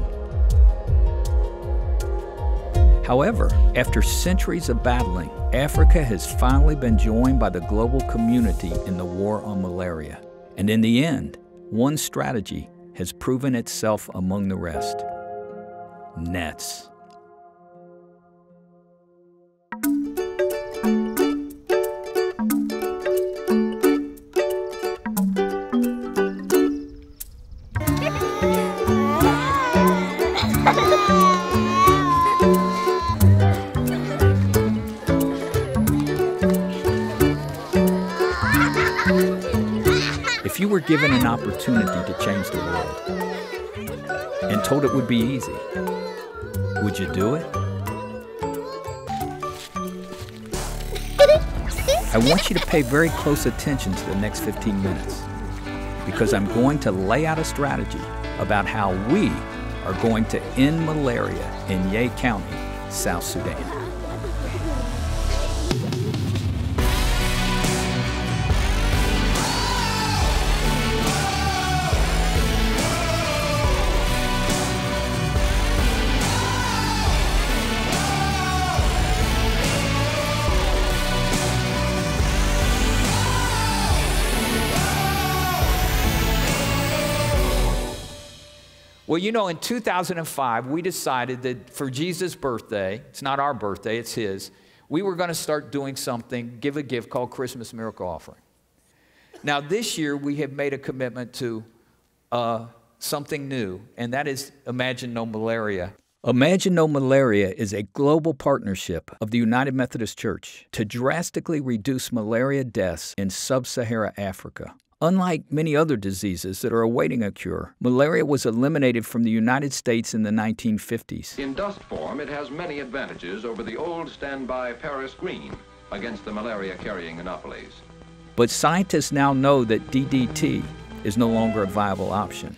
However, after centuries of battling, Africa has finally been joined by the global community in the war on malaria. And in the end, one strategy has proven itself among the rest: nets. If you were given an opportunity to change the world and told it would be easy, would you do it? I want you to pay very close attention to the next 15 minutes, because I'm going to lay out a strategy about how we are going to end malaria in Ye County, South Sudan. Well, you know, in 2005, we decided that for Jesus' birthday, it's not our birthday, it's his, we were going to start doing something, give a gift called Christmas Miracle Offering. Now, this year, we have made a commitment to something new, and that is Imagine No Malaria. Imagine No Malaria is a global partnership of the United Methodist Church to drastically reduce malaria deaths in sub-Saharan Africa. Unlike many other diseases that are awaiting a cure, malaria was eliminated from the United States in the 1950s. In dust form, it has many advantages over the old standby Paris green against the malaria-carrying anopheles. But scientists now know that DDT is no longer a viable option.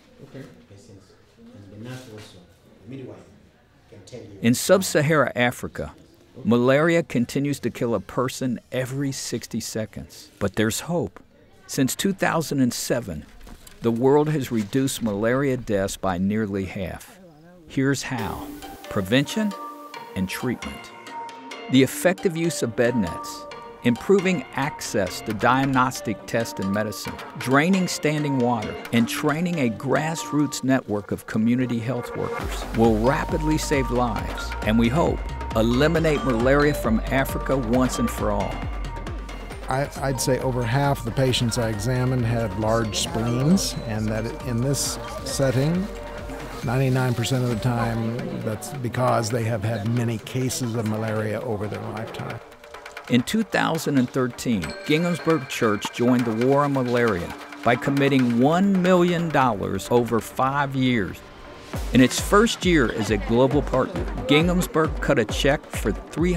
In sub-Saharan Africa, malaria continues to kill a person every 60 seconds. But there's hope. Since 2007, the world has reduced malaria deaths by nearly half. Here's how: prevention and treatment. The effective use of bed nets, improving access to diagnostic tests and medicine, draining standing water, and training a grassroots network of community health workers will rapidly save lives, and we hope eliminate malaria from Africa once and for all. I'd say over half the patients I examined had large spleens, and that in this setting, 99% of the time, that's because they have had many cases of malaria over their lifetime. In 2013, Ginghamsburg Church joined the war on malaria by committing $1 million over 5 years. In its first year as a global partner, Ginghamsburg cut a check for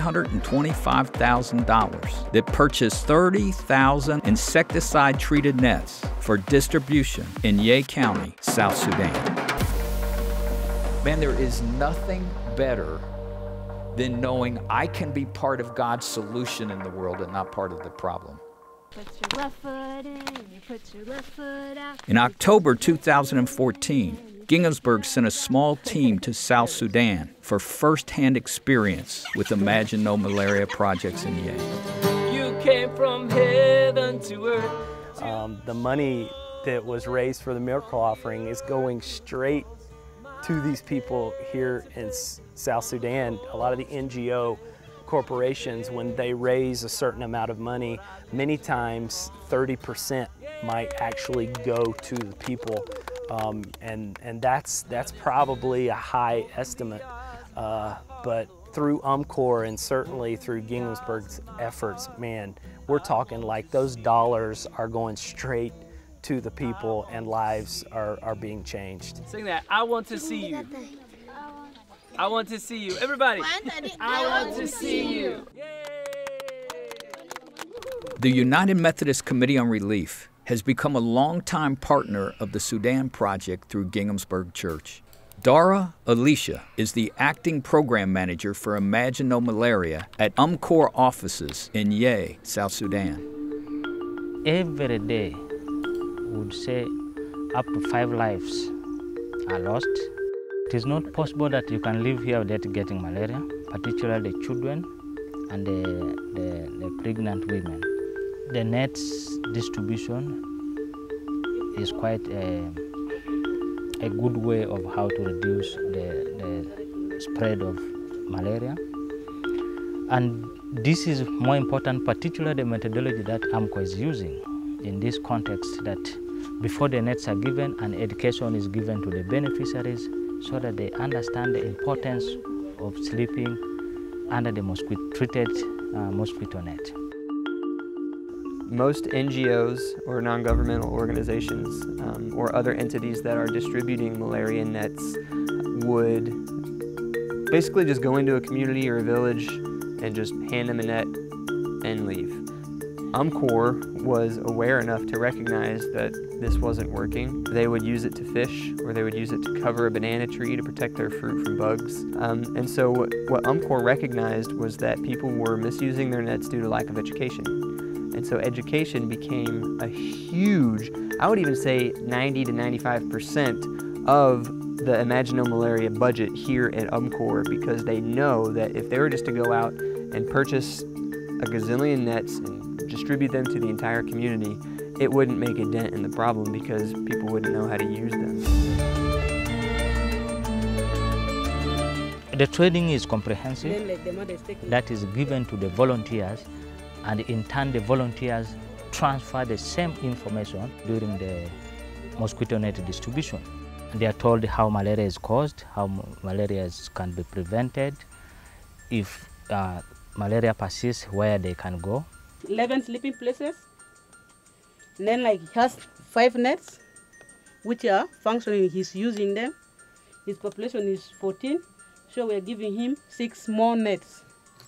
$325,000 that purchased 30,000 insecticide-treated nets for distribution in Ye County, South Sudan. Man, there is nothing better than knowing I can be part of God's solution in the world and not part of the problem. Put your left foot in, you put your left foot out. In October 2014, Ginghamsburg sent a small team to South Sudan for first-hand experience with Imagine No Malaria projects in Ye. You came from heaven to earth. The money that was raised for the miracle offering is going straight to these people here in South Sudan. A lot of the NGO corporations, when they raise a certain amount of money, many times 30% might actually go to the people. And that's probably a high estimate, but through UMCOR and certainly through Ginghamsburg's efforts, man, we're talking like those dollars are going straight to the people and lives are being changed. Sing that, I want to see you. I want to see you. Everybody, I want to see you. The United Methodist Committee on Relief has become a longtime partner of the Sudan Project through Ginghamsburg Church. Dara Alicia is the acting program manager for Imagine No Malaria at UMCOR offices in Yei, South Sudan. Every day, would say up to 5 lives are lost. It is not possible that you can live here without getting malaria, particularly the children and the pregnant women. The nets distribution is quite a good way of how to reduce the spread of malaria. And this is more important, particularly the methodology that AMCO is using in this context, that before the nets are given, an education is given to the beneficiaries so that they understand the importance of sleeping under the treated mosquito net. Most NGOs or non-governmental organizations or other entities that are distributing malaria nets would basically just go into a community or a village and just hand them a net and leave. UMCOR was aware enough to recognize that this wasn't working. They would use it to fish, or they would use it to cover a banana tree to protect their fruit from bugs. And so what UMCOR recognized was that people were misusing their nets due to lack of education. And so education became a huge, I would even say 90 to 95% of the Imagine No Malaria budget here at UMCOR, because they know that if they were just to go out and purchase a gazillion nets and distribute them to the entire community, it wouldn't make a dent in the problem because people wouldn't know how to use them. The training is comprehensive. That is given to the volunteers, and in turn the volunteers transfer the same information during the mosquito net distribution. They are told how malaria is caused, how malaria can be prevented, if malaria persists, where they can go. 11 sleeping places. And then like he has 5 nets, which are functioning, he's using them. His population is 14, so we're giving him 6 more nets.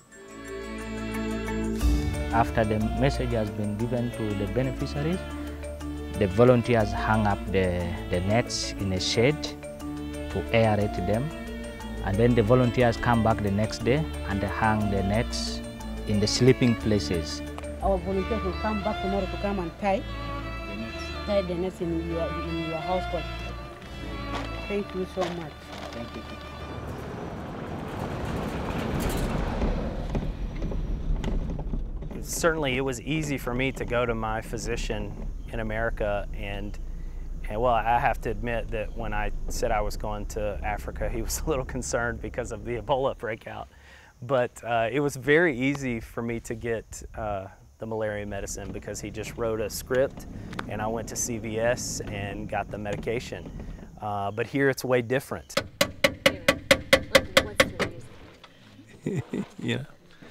After the message has been given to the beneficiaries, the volunteers hang up the nets in a shed to aerate them. And then the volunteers come back the next day and they hang the nets in the sleeping places. Our volunteers will come back tomorrow to come and tie the nets in your house. Thank you so much. Thank you. Certainly, it was easy for me to go to my physician in America, and well, I have to admit that when I said I was going to Africa, he was a little concerned because of the Ebola breakout. But it was very easy for me to get the malaria medicine because he just wrote a script, and I went to CVS and got the medication. But here it's way different. Yeah.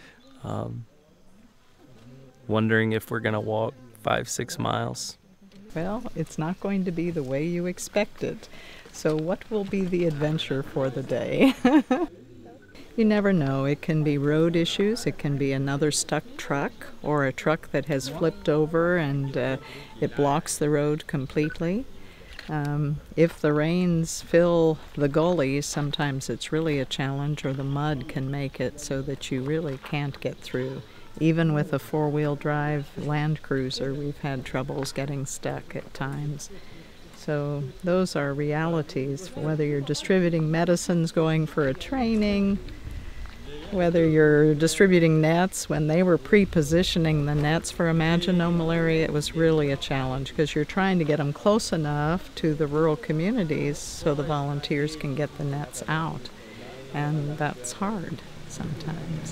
Wondering if we're gonna walk 5-6 miles. Well, it's not going to be the way you expected. So what will be the adventure for the day? You never know. It can be road issues, it can be another stuck truck, or a truck that has flipped over and it blocks the road completely. If the rains fill the gullies, sometimes it's really a challenge, or the mud can make it so that you really can't get through. Even with a 4-wheel drive Land Cruiser, we've had troubles getting stuck at times. So those are realities, whether you're distributing medicines, going for a training, whether you're distributing nets. When they were pre-positioning the nets for Imagine No Malaria, it was really a challenge because you're trying to get them close enough to the rural communities so the volunteers can get the nets out. And that's hard sometimes.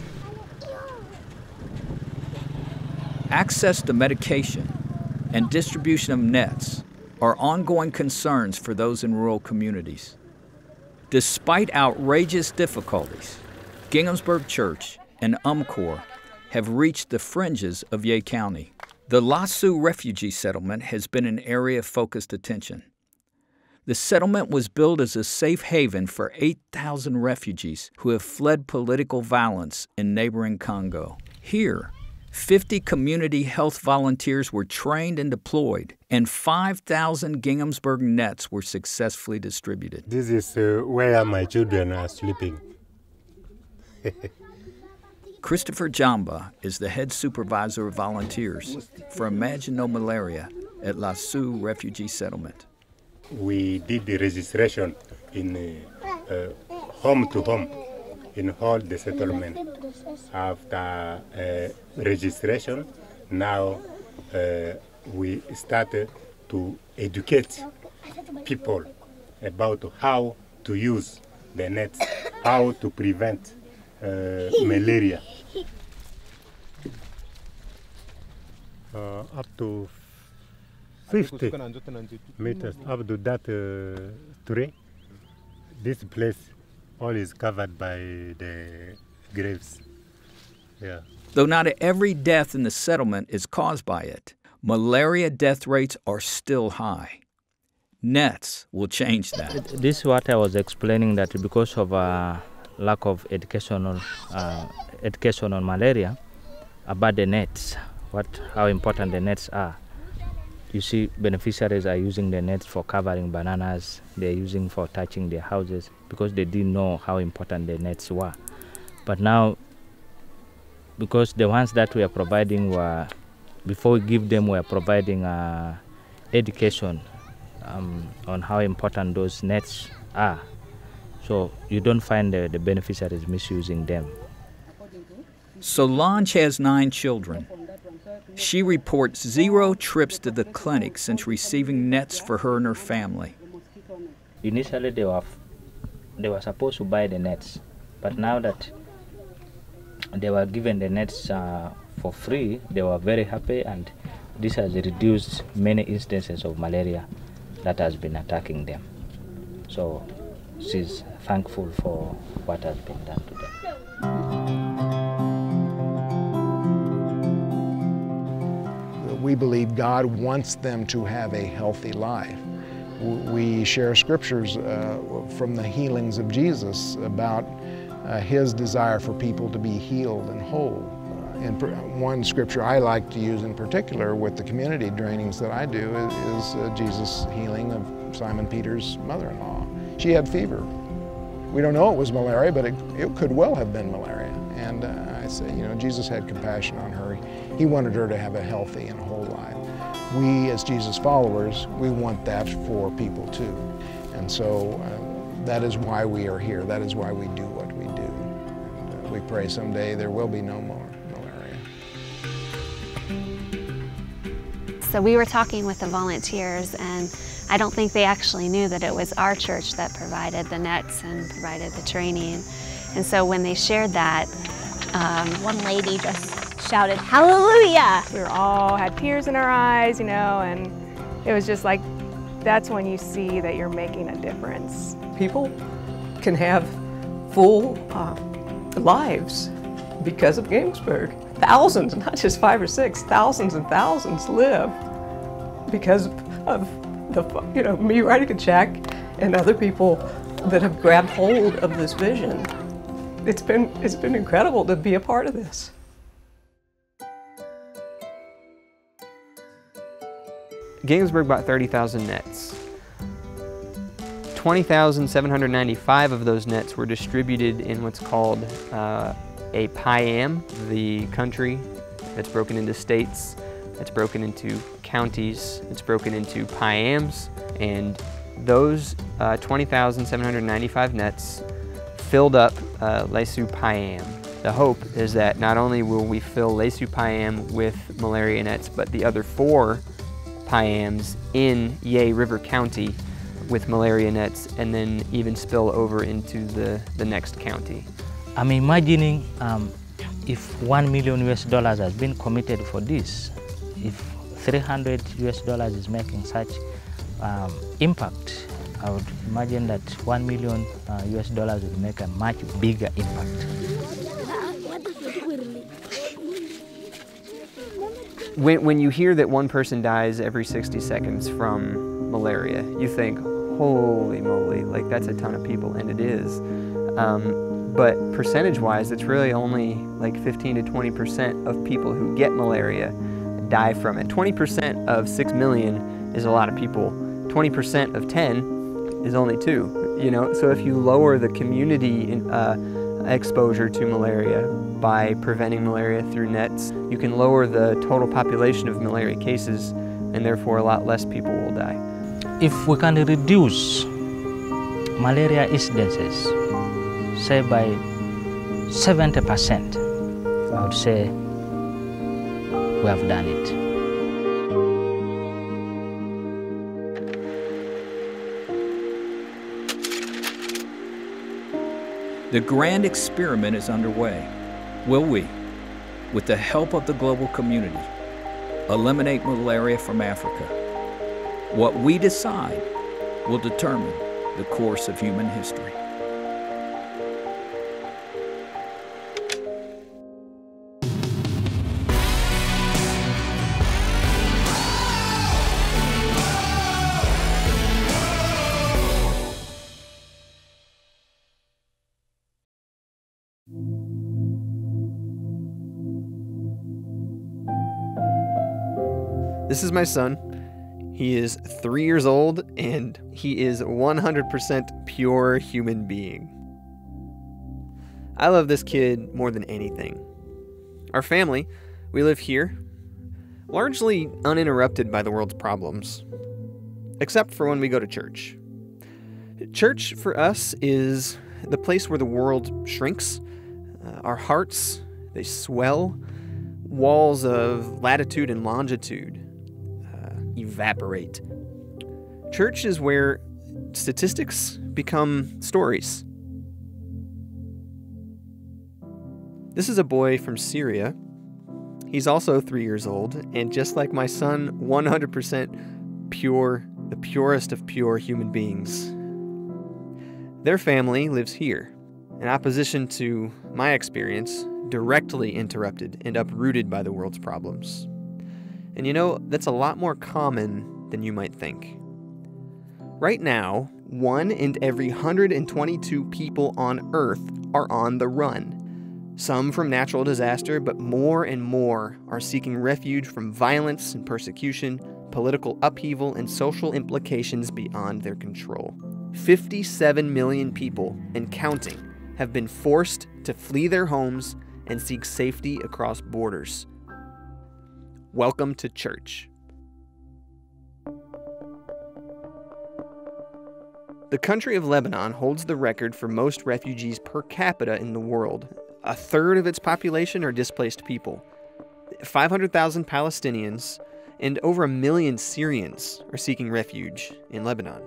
Access to medication and distribution of nets are ongoing concerns for those in rural communities. Despite outrageous difficulties, Ginghamsburg Church and UMCOR have reached the fringes of Yei County. The Lasu refugee settlement has been an area of focused attention. The settlement was built as a safe haven for 8,000 refugees who have fled political violence in neighboring Congo. Here, 50 community health volunteers were trained and deployed, and 5,000 Ginghamsburg nets were successfully distributed. This is where my children are sleeping. Christopher Jamba is the head supervisor of volunteers for Imagine No Malaria at La Sioux Refugee Settlement. We did the registration in home to home in all the settlement. After registration, now we started to educate people about how to use the nets, how to prevent malaria. Up to 50 meters up to that tree. This place all is covered by the graves. Yeah. Though not every death in the settlement is caused by it, malaria death rates are still high. Nets will change that. This is what I was explaining, that because of lack of education on malaria, about the nets, how important the nets are. You see, beneficiaries are using the nets for covering bananas, they're using for touching their houses, because they didn't know how important the nets were. But now, because the ones that we are providing were, before we give them, we are providing education on how important those nets are. So you don't find the beneficiaries misusing them. Solange has 9 children. She reports 0 trips to the clinic since receiving nets for her and her family. Initially, they were supposed to buy the nets, but now that they were given the nets for free, they were very happy, and this has reduced many instances of malaria that has been attacking them. So she's thankful for what has been done to them. We believe God wants them to have a healthy life. We share scriptures from the healings of Jesus about his desire for people to be healed and whole. And one scripture I like to use in particular with the community trainings that I do is Jesus' healing of Simon Peter's mother-in-law. She had fever. We don't know it was malaria, but it could well have been malaria. And I say, you know, Jesus had compassion on her. He wanted her to have a healthy and whole life. We, as Jesus followers, we want that for people too. And so that is why we are here. That is why we do what we do. And we pray someday there will be no more malaria. So we were talking with the volunteers, and I don't think they actually knew that it was our church that provided the nets and provided the training. And so when they shared that, one lady just shouted, "Hallelujah!" We were all had tears in our eyes, you know, and it was just like, that's when you see that you're making a difference. People can have full lives because of Ginghamsburg. Thousands, not just 5 or 6, thousands and thousands live because of me writing a check and other people that have grabbed hold of this vision. It's been incredible to be a part of this. Ginghamsburg bought 30,000 nets. 20,795 of those nets were distributed in what's called a PIAM, the country that's broken into states, that's broken into counties, it's broken into PIAMs, and those 20,795 nets filled up La Sioux PIAM. The hope is that not only will we fill La Sioux PIAM with malaria nets, but the other 4 PIAMs in Yei River County with malaria nets, and then even spill over into the next county. I'm imagining if $1 million has been committed for this, if $300 is making such impact, I would imagine that $1 million would make a much bigger impact. When you hear that one person dies every 60 seconds from malaria, you think, holy moly, like that's a ton of people, and it is. but percentage-wise, it's really only like 15 to 20% of people who get malaria die from it. 20% of 6 million is a lot of people. 20% of 10 is only 2, you know? So if you lower the community exposure to malaria by preventing malaria through nets, you can lower the total population of malaria cases, and therefore a lot less people will die. If we can reduce malaria incidences, say by 70%, I would say we have done it. The grand experiment is underway. Will we, with the help of the global community, eliminate malaria from Africa? What we decide will determine the course of human history. This is my son. He is 3 years old, and he is 100% pure human being. I love this kid more than anything. Our family, we live here, largely uninterrupted by the world's problems, except for when we go to church. Church, for us, is the place where the world shrinks. Our hearts, they swell. Walls of latitude and longitude evaporate. Church is where statistics become stories. This is a boy from Syria. He's also 3 years old, and just like my son, 100% pure, the purest of pure human beings. Their family lives here, in opposition to my experience, directly interrupted and uprooted by the world's problems. And you know, that's a lot more common than you might think. Right now, 1 in every 122 people on Earth are on the run. Some from natural disaster, but more and more are seeking refuge from violence and persecution, political upheaval, and social implications beyond their control. 57 million people, and counting, have been forced to flee their homes and seek safety across borders. Welcome to church. The country of Lebanon holds the record for most refugees per capita in the world. A third of its population are displaced people. 500,000 Palestinians and over 1 million Syrians are seeking refuge in Lebanon.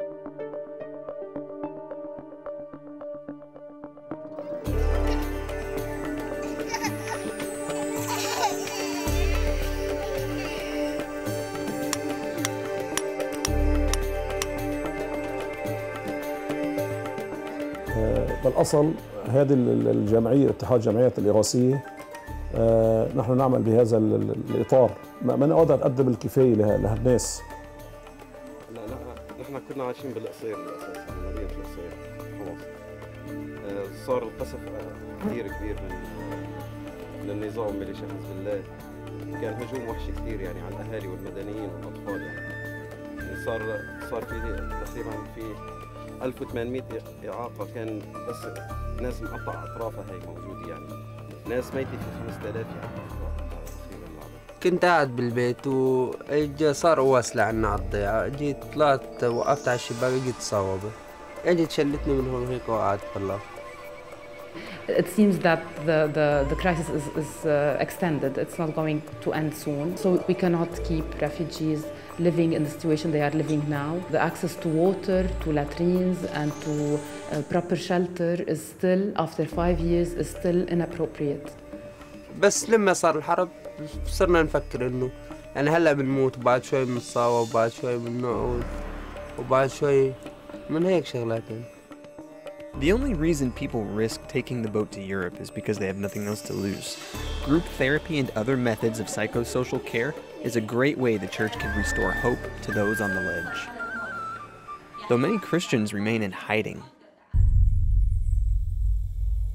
بالأصل هذه الجمعية اتحاد الجمعيات الإغاثية نحن نعمل بهذا الإطار ما نقدر نقدم الكفاية لهالناس. لا نحن كنا عايشين بالقصير أساسا مدينة القصير خلاص صار القصف كثير كبير من النظام ميليشيا حزب الله كان هجوم وحشي كثير يعني على الأهالي والمدنيين والأطفال يعني صار في تقريبا في 1800 إعاقة كان بس ناس مقطع أطرافها هي موجودة يعني ناس ميتة في 5000 يعني كنت قاعد بالبيت وإجا صار واسلة عنا على الضيعة جيت طلعت وقفت على الشباك جيت صوابة اجت شلتني من هون هيك وقعدت بالله. It seems that the crisis is extended. It's not going to end soon. So we cannot keep refugees living in the situation they are living now. The access to water, to latrines, and to proper shelter is still, after 5 years, is still inappropriate. بس لما صار الحرب صرنا نفكر إنه يعني هلا بنموت وبعد شوي بنتصاوب وبعد شوي بنقعد وبعد شوي من هيك شغلاتين. The only reason people risk taking the boat to Europe is because they have nothing else to lose. Group therapy and other methods of psychosocial care is a great way the church can restore hope to those on the ledge. Though many Christians remain in hiding.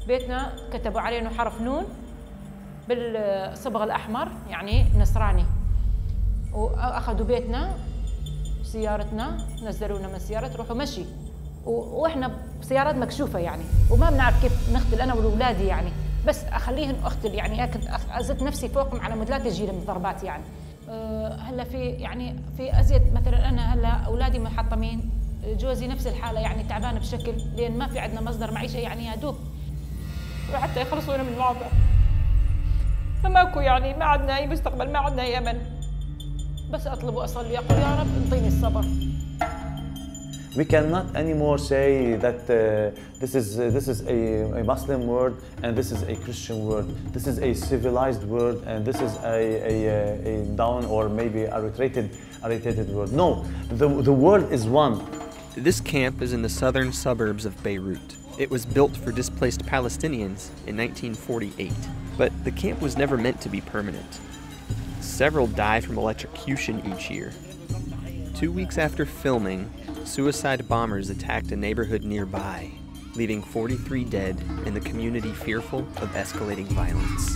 بيتنا كتبوا عليه إنه حرف نون بالصبغ الأحمر يعني نصراني، وأخذوا بيتنا سيارتنا، نزلونا من السيارة روحوا مشي، وإحنا بسيارات مكشوفة يعني، وما بنعرف كيف نختل أنا وأولادي يعني، بس أخليهن أختل يعني، كنت أزت نفسي فوقهم على مود لا تجي من الضربات يعني. هلا في يعني في أزيد مثلا أنا هلا أولادي محطمين، جوزي نفس الحالة يعني تعبان بشكل، لأن ما في عندنا مصدر معيشة يعني يا دوب وحتى يخلصونا من الوضع، فماكو يعني ما عندنا أي مستقبل، ما عندنا أي أمل، بس أطلب وأصلي أقول يا رب انطيني الصبر. We cannot anymore say that this is a Muslim word and this is a Christian word. This is a civilized word and this is a down or maybe a retreated word. No, the word is one. This camp is in the southern suburbs of Beirut. It was built for displaced Palestinians in 1948, but the camp was never meant to be permanent. Several die from electrocution each year. 2 weeks after filming, suicide bombers attacked a neighborhood nearby, leaving 43 dead and the community fearful of escalating violence.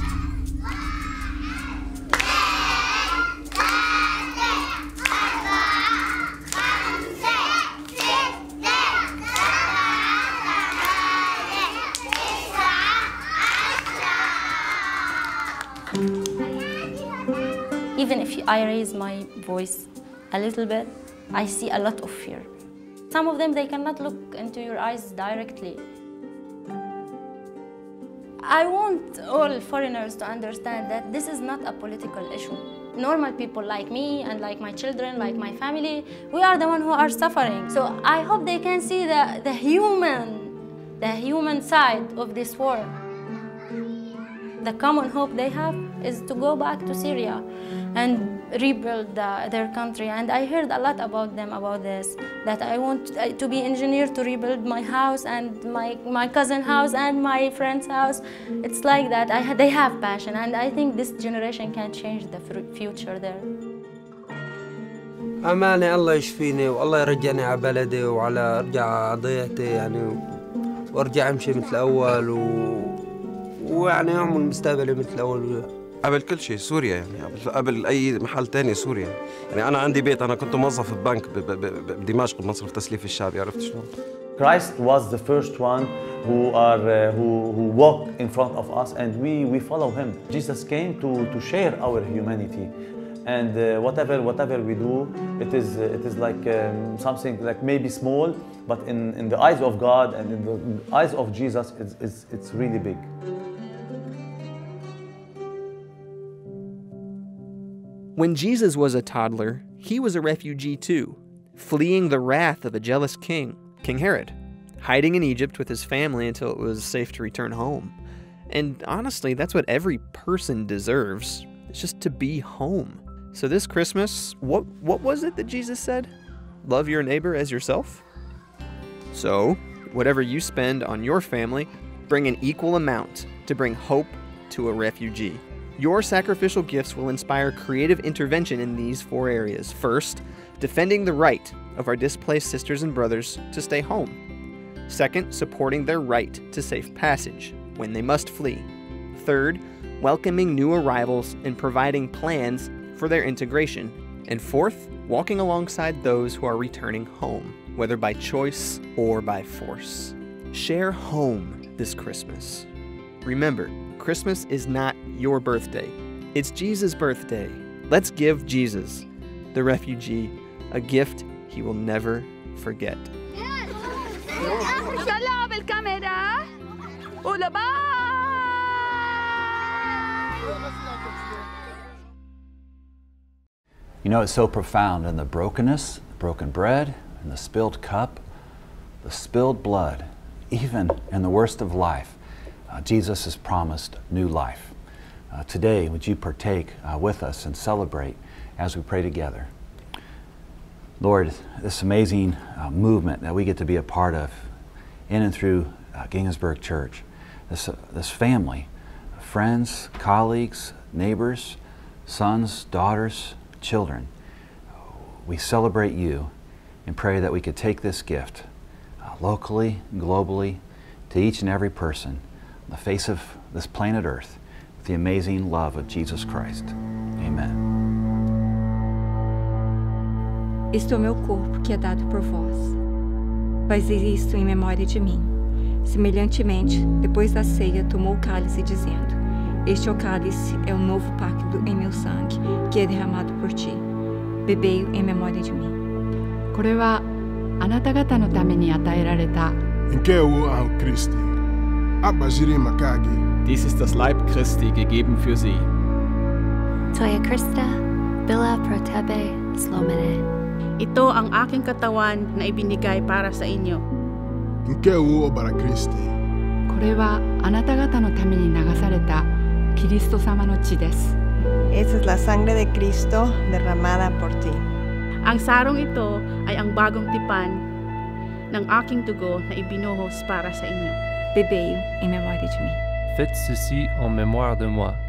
Even if I raise my voice a little bit, I see a lot of fear. Some of them, they cannot look into your eyes directly. I want all foreigners to understand that this is not a political issue. Normal people like me and like my children, like my family, we are the ones who are suffering. So I hope they can see the human side of this war. The common hope they have is to go back to Syria and rebuild their country. And I heard a lot about them about this, that I want to be engineer to rebuild my house and my cousin's house and my friend's house. It's like that. They have passion, and I think this generation can change the future there. أمانة الله يشفيني والله يرجعني على بلدي وعلى أرجع ضيعتي يعني وأرجع أمشي مثل أول ويعني أعمل مستقبلي مثل أول. قبل كل شيء سوريا يعني قبل أي محل تاني سوريا يعني أنا عندي بيت أنا كنت موظف ببنك بدمشق بمصرف تسليف الشعبي عرفت شلون؟ Christ was the first one who walked in front of us and we follow him. Jesus came to share our humanity. And whatever we do, it is like something like maybe small, but in the eyes of God and in the eyes of Jesus, it's really big. When Jesus was a toddler, he was a refugee too, fleeing the wrath of a jealous king, King Herod, hiding in Egypt with his family until it was safe to return home. And honestly, that's what every person deserves. It's just to be home. So this Christmas, what was it that Jesus said? Love your neighbor as yourself? So, whatever you spend on your family, bring an equal amount to bring hope to a refugee. Your sacrificial gifts will inspire creative intervention in these 4 areas. First, defending the right of our displaced sisters and brothers to stay home. Second, supporting their right to safe passage when they must flee. Third, welcoming new arrivals and providing plans for their integration. And fourth, walking alongside those who are returning home, whether by choice or by force. Share home this Christmas. Remember, Christmas is not your birthday. It's Jesus' birthday. Let's give Jesus, the refugee, a gift he will never forget. You know, it's so profound in the brokenness, the broken bread, and the spilled cup, the spilled blood, even in the worst of life. Jesus has promised new life. Today, would you partake with us and celebrate as we pray together? Lord, this amazing movement that we get to be a part of in and through Ginghamsburg Church, this family, friends, colleagues, neighbors, sons, daughters, children, we celebrate you and pray that we could take this gift locally, globally, to each and every person the face of this planet Earth with the amazing love of Jesus Christ. Amen. Este é o meu corpo que é dado por vós. Fazei isto em memória de mim. Semelhantemente, depois da ceia, tomou o cálice, dizendo: Este é o cálice, é o novo pacto em meu sangue, que é derramado por ti. Bebei-o em memória de mim. これはあなた方のために与えられた Nkeu ao Christi. Abajiri makagi. Dies ist das Leib Christi, gegeben für sie. Toya Krista, Bila pro tebe, slomene. Ito ang aking katawan na ibinigay para sa inyo. Nkeu obara Christi. これはあなた方のために流されたキリスト様の血です。 Esta es la sangre de Cristo derramada por ti. Ang sarong ito ay ang bagong tipan ng aking dugo na ibinuhos para sa inyo. Bebei-o em memória de mim. Faites ceci en mémoire de moi.